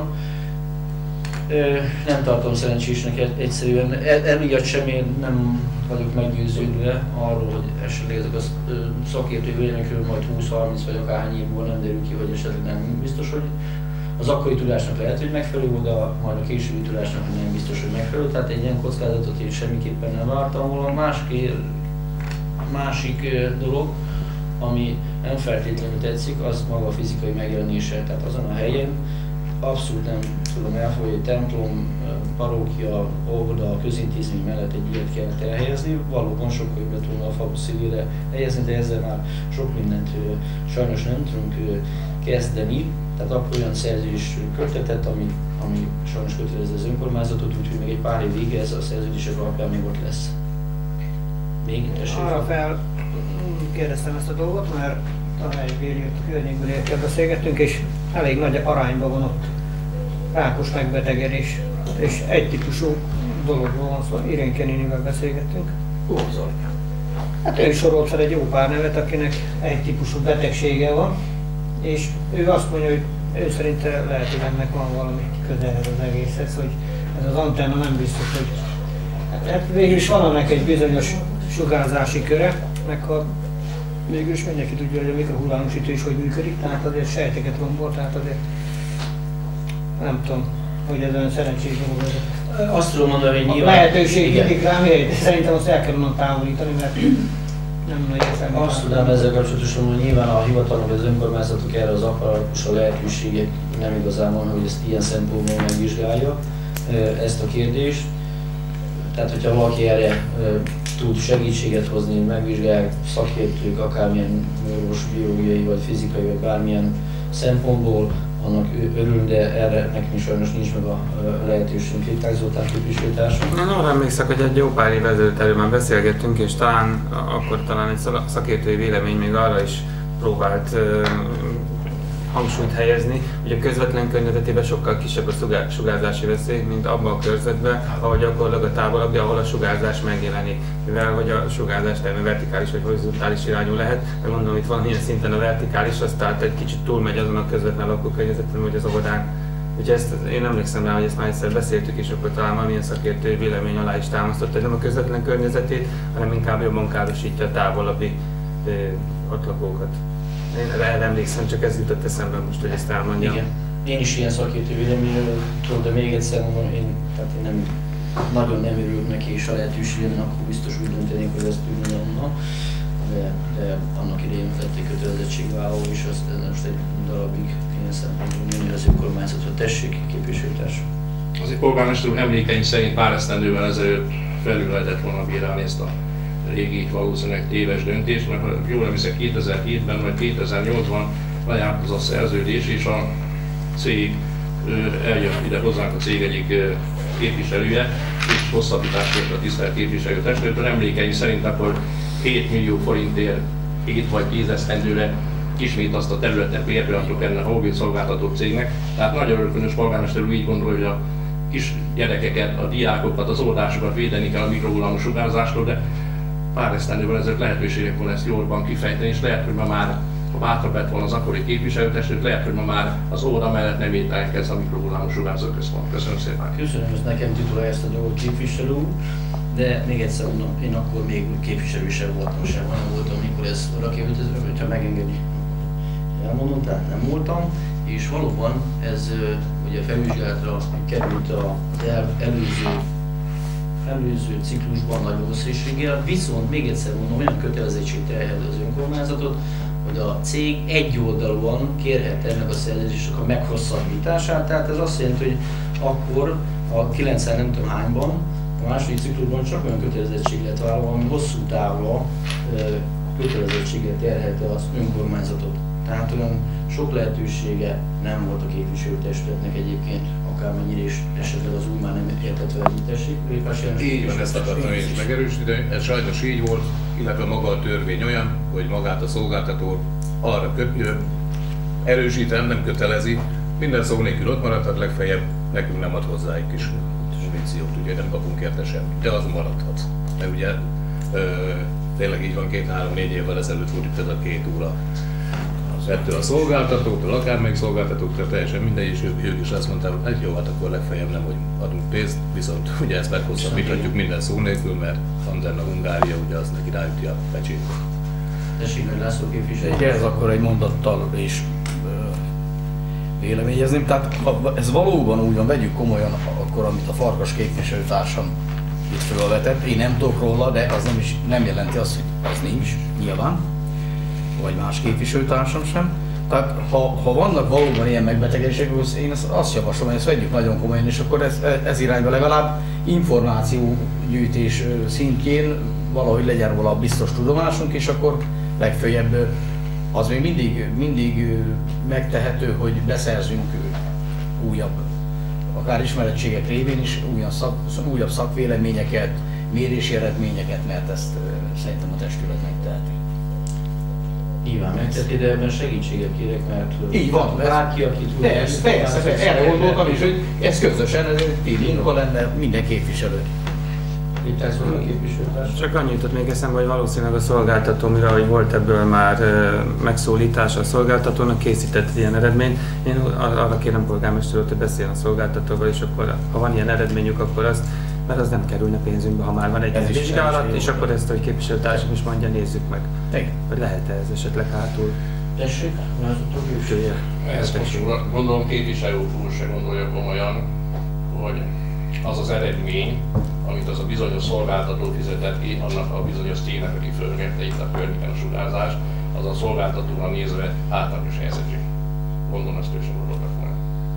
Nem tartom szerencsésnek egyszerűen, emiatt sem én nem vagyok meggyőződve arról, hogy esetleg ezek a szakértői véleményekről majd 20-30 vagy akárhány évból nem derül ki, hogy esetleg nem biztos, hogy az akkori tudásnak lehet, hogy megfelelő, de majd a későbbi tudásnak nem biztos, hogy megfelelő. Tehát egy ilyen kockázatot én semmiképpen nem vártam volna. Másik dolog, ami nem feltétlenül tetszik, az maga a fizikai megjelenése. Tehát azon a helyen abszolút nem tudom elfogadni, hogy templom, parókia, óvoda, közintézmény mellett egy ilyet kell elhelyezni. Valóban sokkal jobb lett volna a falu szívére helyezni, de ezzel már sok mindent sajnos nem tudunk kezdeni. Tehát akkor olyan szerződés kötetett, ami sajnos kötelező az önkormányzatot, úgyhogy még egy pár év vége ez a szerződések alapján még ott lesz. Még arra kérdeztem ezt a dolgot, mert a helybéli környékből beszélgettünk, és elég nagy arányban van ott rákos megbetegedés, és egy típusú dologról van szó. Irénke nénivel beszélgettünk. Hát ő sorolt fel egy jó pár nevet, akinek egy típusú betegsége van, és ő azt mondja, hogy ő szerint lehet, hogy ennek van valami köze ez az egészhez, hogy ez az antenna nem biztos, hogy hát végül is van ennek egy bizonyos sugárzási köre, meg ha végül is mindenki tudja, hogy a mikrohullámosítő is hogy működik, tehát azért sejteket rombol, tehát azért nem tudom, hogy ez olyan szerencsés dolog. Azt tudom mondani, hogy nyilván... A lehetőség mindig rám ér, szerintem azt el kell onnan távolítani, mert nem nagy értelme. Azt tudom ezzel kapcsolatosan, hogy nyilván a hivatalok, az önkormányzatok erre az apparatus a lehetőségek nem igazán van, hogy ezt ilyen szempontból megvizsgálja ezt a kérdést. Tehát, hogyha valaki erre tud segítséget hozni, megvizsgálják szakértők, akármilyen orvos, biológiai vagy fizikai vagy bármilyen szempontból, annak örül, de erre nekünk sajnos nincs meg a lehetőségünk. Kéták Zoltán képviselőtársunk. Én arra emlékszek, hogy egy jó pár év ezelőtt erről már beszélgettünk, és talán egy szakértői vélemény még arra is próbált hangsúlyt helyezni, hogy a közvetlen környezetében sokkal kisebb a sugárzási veszély, mint abban a környezetben, ahol gyakorlatilag a távolabbi, ahol a sugárzás megjelenik. Mivel hogy a sugárzás természetesen vertikális vagy horizontális irányú lehet, de gondolom itt van ilyen szinten a vertikális, az tehát egy kicsit túlmegy azon a közvetlen lakókörnyezeten, vagy az óvodán. Úgyhogy ezt, én emlékszem rá, hogy ezt már egyszer beszéltük, és akkor talán valamilyen szakértői vélemény alá is támasztott, hogy nem a közvetlen környezetét, hanem inkább jobban károsítja a távolabbi ott lakókat. Én erre emlékszem, csak ez jutott eszembe most, hogy ezt elmondjam. Igen. Én is ilyen szakértő véleményről tudom, de még egyszer mondom, én nem, nagyon nem örülök neki, és a lehetőségen akkor biztos úgy döntenék, hogy ezt úgy mondom, de annak idején lett egy kötelezettségvállaló, és azt most egy darabig ilyen szempontból jönni az önkormányzatra. Tessék, képviselőtárs! Azért polgármester úr emlékeim szerint pár esztendővel ezelőtt felül lehetett volna bírálni ezt a régi, valószínűleg téves döntés, mert ha jól emlékszem 2007-ben vagy 2008-ban lejárt az a szerződés, és a cég eljött ide hozzánk, a cég egyik képviselője, és hosszabbítást kért a tisztelt képviselőtestülettől. Emlékeim szerint akkor 7 millió forintért 7 vagy 10 esztendőre ismét azt a területet bérbeadtuk ennek a mobil szolgáltató cégnek. Tehát nagyon örülkönyös polgármester úr úgy gondolja, hogy a kis gyerekeket, a diákokat, az óvodásokat védeni kell a mikrohullámos sugárzástól, de pár esztendővel ezek lehetőségek volna ezt jobban kifejteni, és lehet, hogy ma már, ha bátrabb lett volna az akkori képviselőtestület, lehet, hogy ma már az óra mellett nem vételkezz a mikrohullámos sugárzó központ. Köszönöm szépen. Köszönöm, hogy nekem titulálja ezt a dolgot képviselő úr, de még egyszer mondom, én akkor még képviselő sem voltam, amikor ez oda került, hogyha megengedi. Elmondom, tehát nem voltam, és valóban ez ugye felvizsgálatra került az előző ciklusban nagy valószínűséggel, viszont még egyszer mondom, olyan kötelezettség terheli az önkormányzatot, hogy a cég egyoldalúan kérhette ennek a szerződésnek a meghosszabbítását, tehát ez azt jelenti, hogy akkor a 90 nem tudom hányban A második ciklusban csak olyan kötelezettség lett vállalva, ami hosszú távra kötelezettséget terhelte az önkormányzatot. Tehát olyan sok lehetősége nem volt a képviselőtestületnek egyébként, akármennyire is esetleg az új már nem értetve együttesség. Így van, ezt akartam én is megerősíteni, ez sajnos így volt, illetve maga a törvény olyan, hogy magát a szolgáltató arra erősítem, nem kötelezi, minden szó nélkül ott maradhat, legfeljebb nekünk nem ad hozzá egy kis muníciót, ugye nem kapunk érte semmit, de az maradhat. Mert ugye tényleg így van, 2-3-4 évvel ezelőtt volt itt ez a 2 óra. Ettől a szolgáltatóktól, akármelyik szolgáltatóktól, teljesen mindegy, és ők is azt mondták, hogy jó, hát akkor legfeljebb nem, hogy adunk pénzt, viszont ugye ezt meghosszabbíthatjuk minden szó nélkül, mert Antenna Hungária ugye az neki ráüti a pecsét. Tessék, hogy László képviselő. Igen, ez akkor egy mondattal is véleményezném. Tehát ha ez valóban úgy van, vegyük komolyan akkor, amit a Farkas képviselőtársam itt felvetett. Én nem tudok róla, de az nem jelenti azt, hogy az nincs, nyilván. Vagy más képviselőtársam sem. Tehát ha vannak valóban ilyen megbetegedések, én azt javaslom, hogy ezt vegyük nagyon komolyan, és akkor ez irányba legalább információgyűjtés szintjén valahogy legyen róla biztos tudomásunk, és akkor legfőjebb az még mindig megtehető, hogy beszerzünk újabb, akár ismerettségek révén is újabb szakvéleményeket, mérési eredményeket, mert ezt szerintem a testület megteheti. Nyilván megteheti, de ebben segítséget kérek, mert így van, bárki, aki tud. Persze, erre gondoltam is, hogy ez közösen, ez egy télinka lenne minden képviselő. Csak annyit jutott még eszembe, hogy valószínűleg a szolgáltató, mire hogy volt ebből már megszólítása a szolgáltatónak, készített ilyen eredményt. Én arra kérem polgármester úrt, hogy beszéljen a szolgáltatóval, és akkor ha van ilyen eredményük, akkor azt, mert az nem kerülne pénzünkbe, ha már van egy vizsgálat, és akkor ezt, hogy képviselőtársam is mondja, nézzük meg. Hogy lehet-e ez esetleg hátul? Tessék, külsője. Ezt most gondolom képviselő úr se gondolja komolyan, hogy az az eredmény, amit az a bizonyos szolgáltató fizetett ki, annak a bizonyos cégnek, aki fölmérte itt a környéken a sugárzást, az a szolgáltatóra nézve hátrányos helyzetű. Gondolom, ezt ő sem gondoltak volna.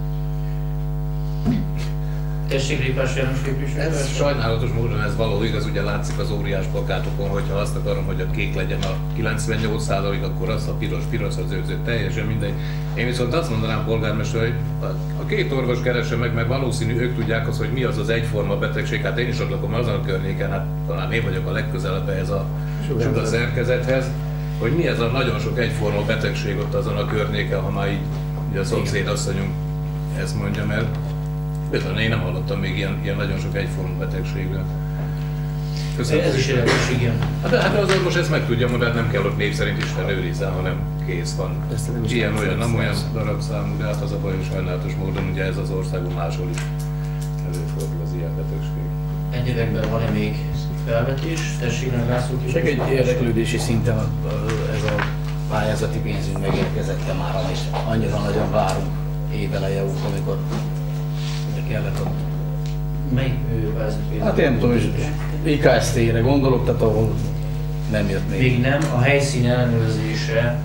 Tessék, Rékás János képviselő. Ez sajnálatos módon ez való igaz, ugye látszik az óriás plakátokon, hogyha azt akarom, hogy a kék legyen a 98%, akkor az a piros, a zöld, teljesen mindegy. Én viszont azt mondanám, polgármester, hogy a 2 orvos keresse meg, mert valószínű ők tudják azt, hogy mi az az egyforma betegség. Hát én is ott lakom azon a környéken, hát talán én vagyok a legközelebb ehhez a szerkezethez, hogy mi ez a nagyon sok egyforma betegség ott azon a környéken, ha már így ugye a szomszéd asszonyunk ezt mondja, mert bizony, én nem hallottam még ilyen nagyon sok egyforma betegségről. Köszönöm. Ez is érdekes, igen. Hát az orvos ezt meg tudja mondani, nem kell ott név szerint Isten őrizzen, hanem kész van. Ilyen olyan, nem olyan darabszámú, de hát az a baj, hogy sajnálatos módon ugye ez az országon máshol is előfordul az ilyen betegség. Egyébekben van-e még felvetés? Tessék, meg László is. Csak egy érdeklődési szinten ez a pályázati pénzünk megérkezett már, és annyira nagyon várunk éveleje óta, amikor kellett a... Melyik pályázati pénzünk? Hát én tudom, hogy IKST-re gondolok, tehát ahol nem jött még. Még nem, a helyszín ellenőrzése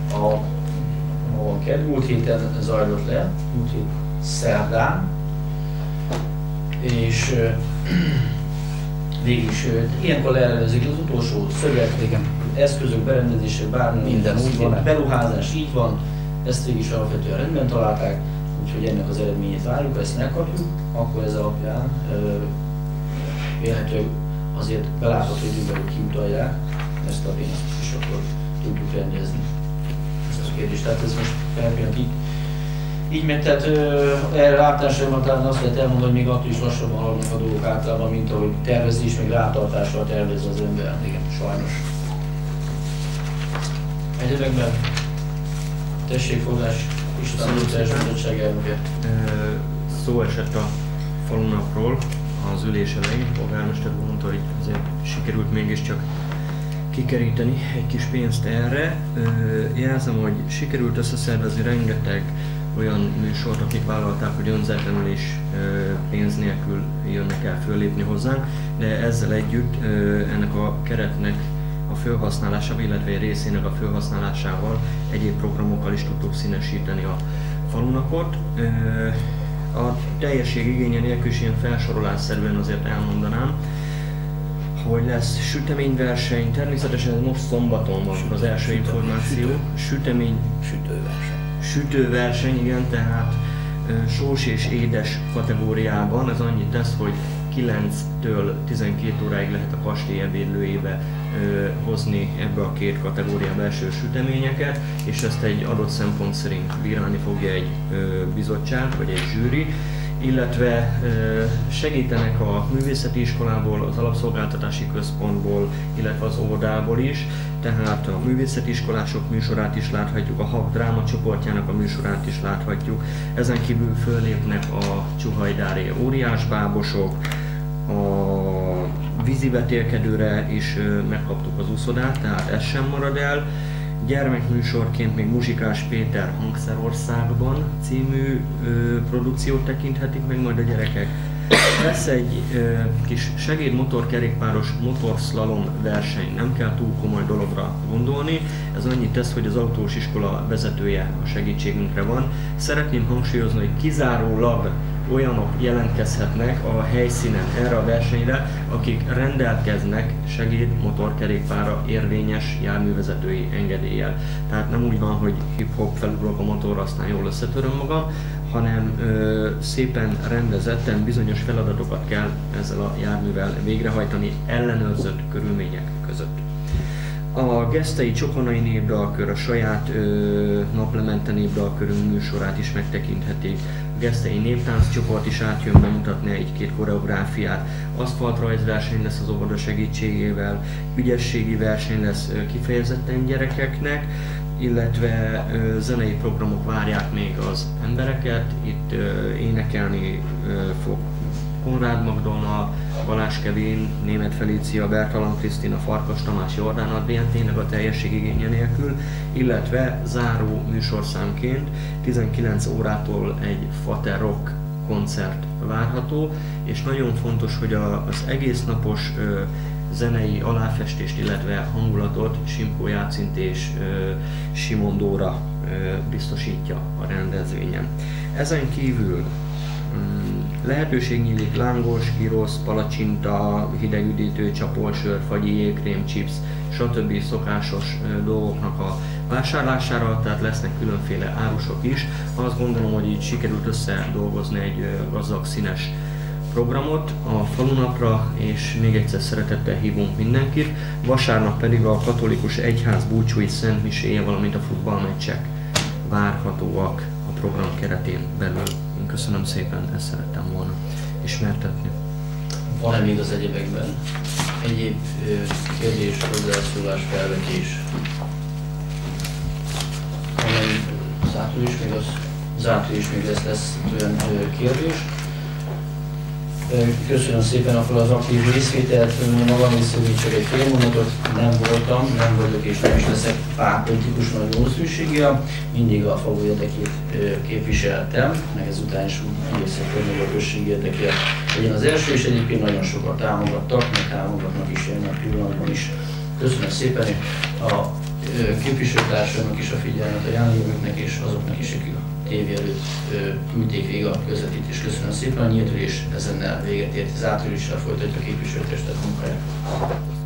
múlt héten zajlott le, múlt hét szerdán, és végig ilyenkor leellenőrzik az utolsó szöget, eszközök, berendezések, bármi, minden úgy van, beruházás így van, ezt végig is alapvetően rendben találták, úgyhogy ennek az eredményét várjuk, ezt megkapjuk, akkor ez alapján vélhetőleg azért belátható időben, hogy kiutalják ezt a pénzt, és akkor tudjuk rendezni ezt a kérdést. Tehát ez most elpillanat így megy, tehát erre látásában talán azt lehet elmondani, hogy még attól is lassabban haladnak a dolgok általában, mint ahogy tervezés, meg rátartással tervez az ember. Igen, sajnos. Egyébekben tessék fogás István Lutás bizottság elnöke. Szó esett a falunapról az ülés elején. A polgármester mondta, hogy azért sikerült mégiscsak kikeríteni egy kis pénzt erre. Jelzem, hogy sikerült összeszervezni rengeteg olyan műsort, akik vállalták, hogy önzetlenül is pénz nélkül jönnek el föllépni hozzánk, de ezzel együtt ennek a keretnek a felhasználásával, illetve egy részének a felhasználásával egyéb programokkal is tudtuk színesíteni a falunapot. A teljesség igénye nélkül is ilyen felsorolásszerűen azért elmondanám, hogy lesz süteményverseny, természetesen most szombaton van az első információ. Sütőverseny, igen, tehát sós és édes kategóriában. Ez annyit tesz, hogy 9-től 12 óráig lehet a kastély ebédlőjébe hozni ebbe a két kategóriába első süteményeket, és ezt egy adott szempont szerint bírálni fogja egy bizottság vagy egy zsűri, illetve segítenek a művészeti iskolából, az alapszolgáltatási központból, illetve az óvodából is, tehát a művészeti iskolások műsorát is láthatjuk, a HAK drámacsoportjának a műsorát is láthatjuk, ezen kívül föllépnek a csuhajdári óriásbábosok, a vízivetélkedőre is megkaptuk az úszodát, tehát ez sem marad el. Gyermekműsorként még Muzsikás Péter Hangszerországban című produkciót tekinthetik meg majd a gyerekek. Lesz egy kis segédmotorkerékpáros motorszlalom verseny, nem kell túl komoly dologra gondolni, ez annyit tesz, hogy az autós iskola vezetője a segítségünkre van. Szeretném hangsúlyozni, hogy kizárólag olyanok jelentkezhetnek a helyszínen erre a versenyre, akik rendelkeznek segédmotorkerékpárra érvényes járművezetői engedéllyel. Tehát nem úgy van, hogy hip-hop felugrok a motorra, aztán jól összetöröm magam, hanem szépen rendezetten bizonyos feladatokat kell ezzel a járművel végrehajtani ellenőrzött körülmények között. A Gesztei Csokonai Népdalkör a saját naplemente népdalkörünk műsorát is megtekinthetik. A Gesztei Néptánccsoport is átjön bemutatni egy-két koreográfiát. Aszfaltrajzverseny lesz az óvoda segítségével, ügyességi verseny lesz kifejezetten gyerekeknek, illetve zenei programok várják még az embereket. Itt énekelni fog Konrád Magdolna, Balázs Kevin, Németh Felícia, Bertalan Krisztina, Farkas Tamás, Jordán Adrián, tényleg a teljesség igénye nélkül, illetve záró műsorszámként 19 órától egy Fater Rock koncert várható, és nagyon fontos, hogy az egész napos zenei aláfestést, illetve hangulatot Simkó Játszint és Simon Dóra biztosítja a rendezvényen. Ezen kívül lehetőség nyílik lángos, gyrosz, palacsinta, hidegüdítő, csapolsör, fagyi, jégkrém, chips, stb. Szokásos dolgoknak a vásárlására, tehát lesznek különféle árusok is. Azt gondolom, hogy így sikerült összedolgozni egy gazdag, színes programot a falunapra, és még egyszer szeretettel hívunk mindenkit. Vasárnap pedig a katolikus egyház búcsúi szentmiséje, valamint a futballmeccsek várhatóak a program keretén belül. Én köszönöm szépen, ezt szerettem volna ismertetni. Van-e még az egyebekben egyéb kérdés, hozzászólás, felvetés? Zártul is még lesz olyan kérdés. Köszönöm szépen akkor az aktív részvételt, magam részéről csak egy fél mondatot, nem voltam, nem vagyok és nem is leszek pártpolitikus nagy valószínűséggel, mindig a falu érdekét képviseltem, meg ezután is úgy igyekszem, hogy a község érdekét legyen az első, és egyébként nagyon sokat támogattak, meg támogatnak is jönni a pillanatban is. Köszönöm szépen a képviselőtársamnak is a figyelmet, a jelenlévőknek és azoknak is, akik a tévé előtt küldték végig a közvetítést. Köszönöm szépen a nyílt ülés, ezennel véget ért, az átüléssel folytatja a képviselőtestet munkáját.